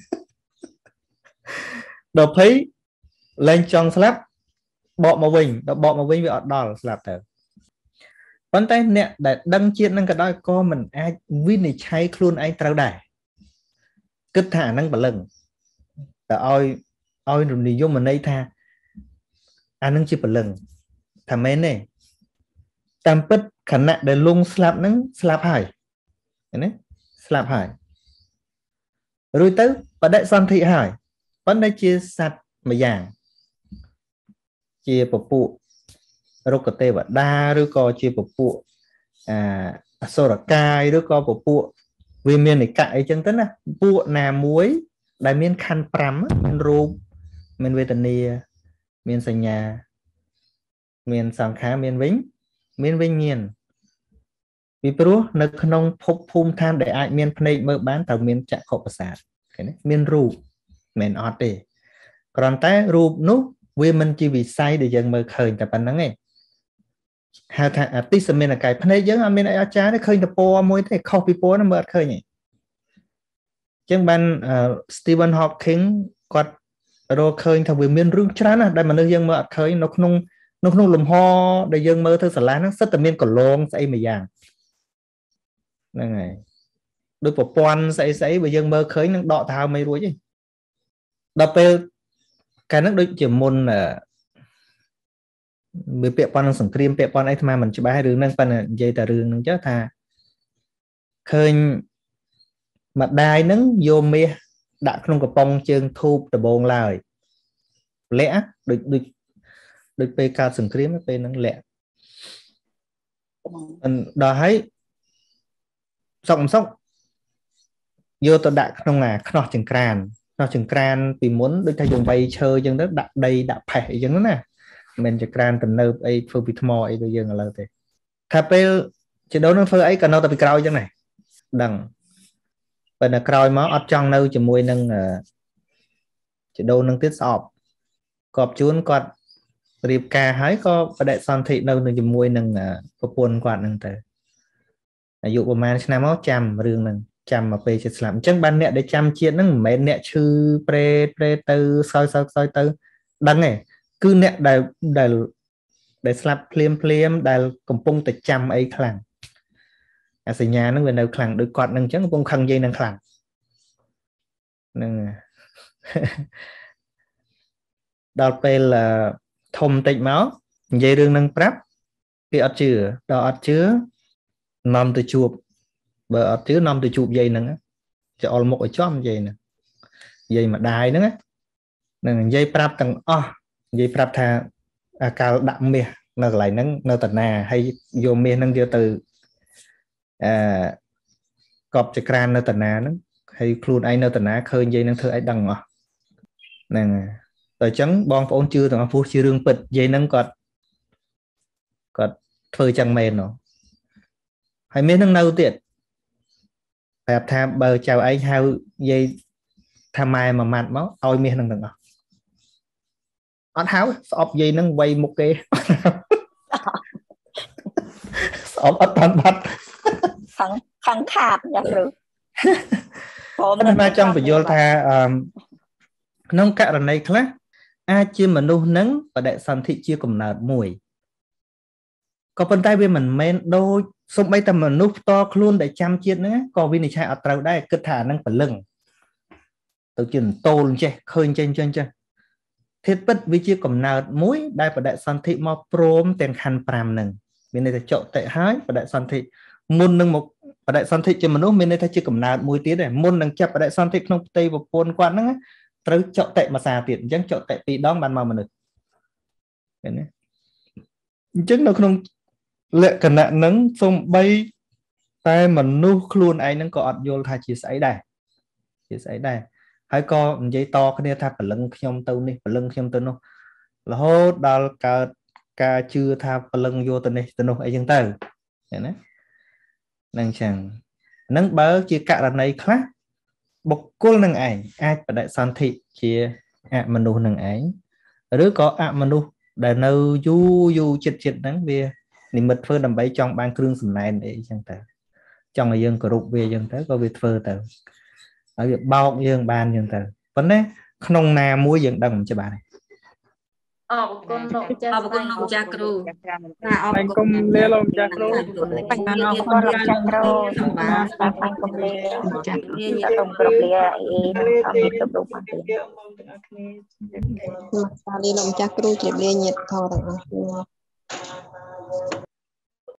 đó thấy lên trong slap bọ màu vinh bị ọt đỏ slap tới vấn tay nè để đăng chiên năng cả đôi co mình ai vin này cháy luôn anh trao đài kết thả năng bà lần đã oi rồi đi vô mình đây tha anh năng chỉ bà lần thằng mấy này tam pít khả năng để luôn slap hải slap hải rồi tới và đại sản thị hải vấn đây chia sạch mà giảng chia bộ phụ rốt cái tê và đa rồi có chia bộ phụ sô là cay rồi có bộ phụ vì miền này cãi chân tính á bộ nà muối đại miền khăn pram miền rùm miền Việt Nam miền Sài Nhà miền Sàng Khá miền Vĩnh miền vì pro nó không phục phum tham để ai miền này mở bán tàu miền chạy khổ sạt cái này miền rùm miền ọt đi còn té rùm nút vì mình chỉ vì sai để dần mở khởi tập anh ấy hà thà tí xem mình là cái phần này giống mình ai trái nó khơi tập po môi thế coffee po nó mở khơi nhỉ chẳng ban Stephen Hawking quạt rồi khơi thằng vì miền rừng chán à đây mà nơi dân mở khơi nó không lùm ho để dân mở thơ sả lá nó rất là miền còn lông say mà giang này đôi bộ quan say bây giờ mở khơi nó đọ thao mấy đuối chứ đọc về cái nướcដូចជាមុនវាពាក់ព័ន្ធនឹងសង្គ្រាមពាក់ព័ន្ធអីថ្មមិនច្បាស់រឿងហ្នឹងប៉ុន្តែនិយាយតែរឿងហ្នឹងចុះថាឃើញម្ដាយហ្នឹងយកមាសដាក់ក្នុងកំប៉ុងជើងធូបដបងឡើយលាក់ដូចពេលកើតសង្គ្រាមពេលហ្នឹងលាក់ដល់ហើយសុកយកទៅដាក់ក្នុងខ្នោះចង្ក្រានពីមុនដូចថាយើងវៃឈើអញ្ចឹងទៅដាក់ដីដាក់ផេះអីចឹងណាមិនចង្ក្រានទំនើបអីធ្វើពីថ្មអីដូចយើងឥឡូវទេថាពេលជីដូននឹងធ្វើអីក៏នៅតែពីក្រោយអញ្ចឹងដែរដឹងប៉ុន្តែក្រោយមកអត់ចង់នៅជាមួយនឹងជីដូននឹងទៀតស្អប់កប់ជួនគាត់រៀបការហើយក៏បដិសន្ធិនៅជាមួយនឹងប្រពន្ធគាត់ហ្នឹងទៅអាយុប្រហែលឆ្នាំមកចាំរឿងហ្នឹងចាំមកពេលចិត្តស្លាប់អញ្ចឹងបានអ្នកដែលចាំជាតិហ្នឹងមិនមែនអ្នកឈឺប្រេតទៅសោយទៅដឹងទេគឺអ្នកដែលស្លាប់ភ្លាមដែលកំពុងតែចាំអីខ្លាំងអាសញ្ញាហ្នឹងវានៅខ្លាំងដូចគាត់ហ្នឹងអញ្ចឹងកំពុងខឹងនិយាយនឹងខ្លាំងហ្នឹងដល់ពេលធំតិចមកនិយាយរឿងហ្នឹងប្រាប់គេអត់ជឿដល់អត់ជឿនាំទៅជួបបើអត់ជឿនាំទៅជួបយាយហ្នឹងចោលមុខឲ្យចំយាយហ្នឹងយាយម្ដាយហ្នឹងនឹងនិយាយប្រាប់ទាំងអស់និយាយប្រាប់ថាអាកាលដាក់មាសនៅកន្លែងហ្នឹងនៅតាណាហើយយកមាសហ្នឹងយកទៅកប់ចក្រាននៅតាណាហ្នឹងហើយខ្លួនឯងនៅតាណាឃើញយាយហ្នឹងធ្វើអីដឹងអស់ហ្នឹងតែអញ្ចឹងបងប្អូនជឿទាំងអស់ព្រោះជារឿងពិតយាយហ្នឹងគាត់ធ្វើចឹងមែនហើយមាសហ្នឹងនៅទៀតប្រាប់ថាបើចៅឯងហៅយាយថាម៉ែមួយម៉ាត់មកឲ្យមាសហ្នឹងទាំងអស់អត់ហៅស្អប់យាយហ្នឹងវៃមុខគេស្អប់អត់បានបាត់ខឹងខាតយ៉ាគ្រូខ្ញុំមកចង់បញ្យល់ថាក្នុងករណីខ្លះអាចជាមនុស្សហ្នឹងបដិសន្ធិជាកំណើតមួយក៏ប៉ុន្តែវាមិនមែនដូចសូម្បីតែមនុស្សផ្ទាល់ខ្លួនដែលចាំជាតិហ្នឹងក៏វិនិច្ឆ័យអត់ត្រូវដែរគិតថាអាហ្នឹងព្រលឹងទៅជាតូលចេះឃើញចេះធាតុពិតវាជាកំណើតមួយដែលបដិសន្ធិមកព្រមទាំងខណ្ឌ5ហ្នឹងមានន័យថាចុតិហើយបដិសន្ធិមុននឹងមកបដិសន្ធិជាមនុស្សមានន័យថាជាកំណើតមួយទៀតដែរមុននឹងចាប់បដិសន្ធិក្នុងផ្ទៃប្រពន្ធគាត់ហ្នឹងត្រូវចុតិមួយសាទៀតអញ្ចឹងចុតិ2ដងបានមកមនុស្សឃើញទេអញ្ចឹងនៅក្នុងលក្ខណៈហ្នឹងសំបីតែមនុស្សខ្លួនឯងហ្នឹងក៏អត់យល់ថាជាស្អីដែរហើយក៏និយាយតគ្នាថាព្រលឹងខ្ញុំទៅនេះព្រលឹងខ្ញុំទៅនោះរហូតដល់កើតការជឿថាព្រលឹងយកទៅនេះទៅនោះអីចឹងទៅឃើញណាហ្នឹងចឹងហ្នឹងបើជាករណីខ្លះបុគ្គលនឹងឯងអាចបដិសន្ធិជាអមនុស្សនឹងឯងឬក៏អមនុស្សដែលនៅយូរចិត្តហ្នឹងវានិមិត្តធ្វើដើម្បីចង់បានគ្រឿងសំណែនអីចឹងទៅចង់ឲ្យយើងគោរពវាចឹងទៅក៏វាធ្វើទៅហើយវាបោកយើងបានចឹងទៅប៉ុន្តែក្នុងណាមួយយើងដឹងមិនច្បាស់ទេអរគុណលោកចាស់អរគុណលោកចាស់គ្រូអរគុណលាលោកម្ចាស់គ្រូអរគុណលោកចាស់គ្រូសម្រាប់ស្ដាប់អង្គមលាចាស់លាសូមគ្រប់លាអីអរគុណលោកបានទេមកសាលីលោកម្ចាស់គ្រូជម្រាបលាញាតិធម៌ទាំងអស់គ្នា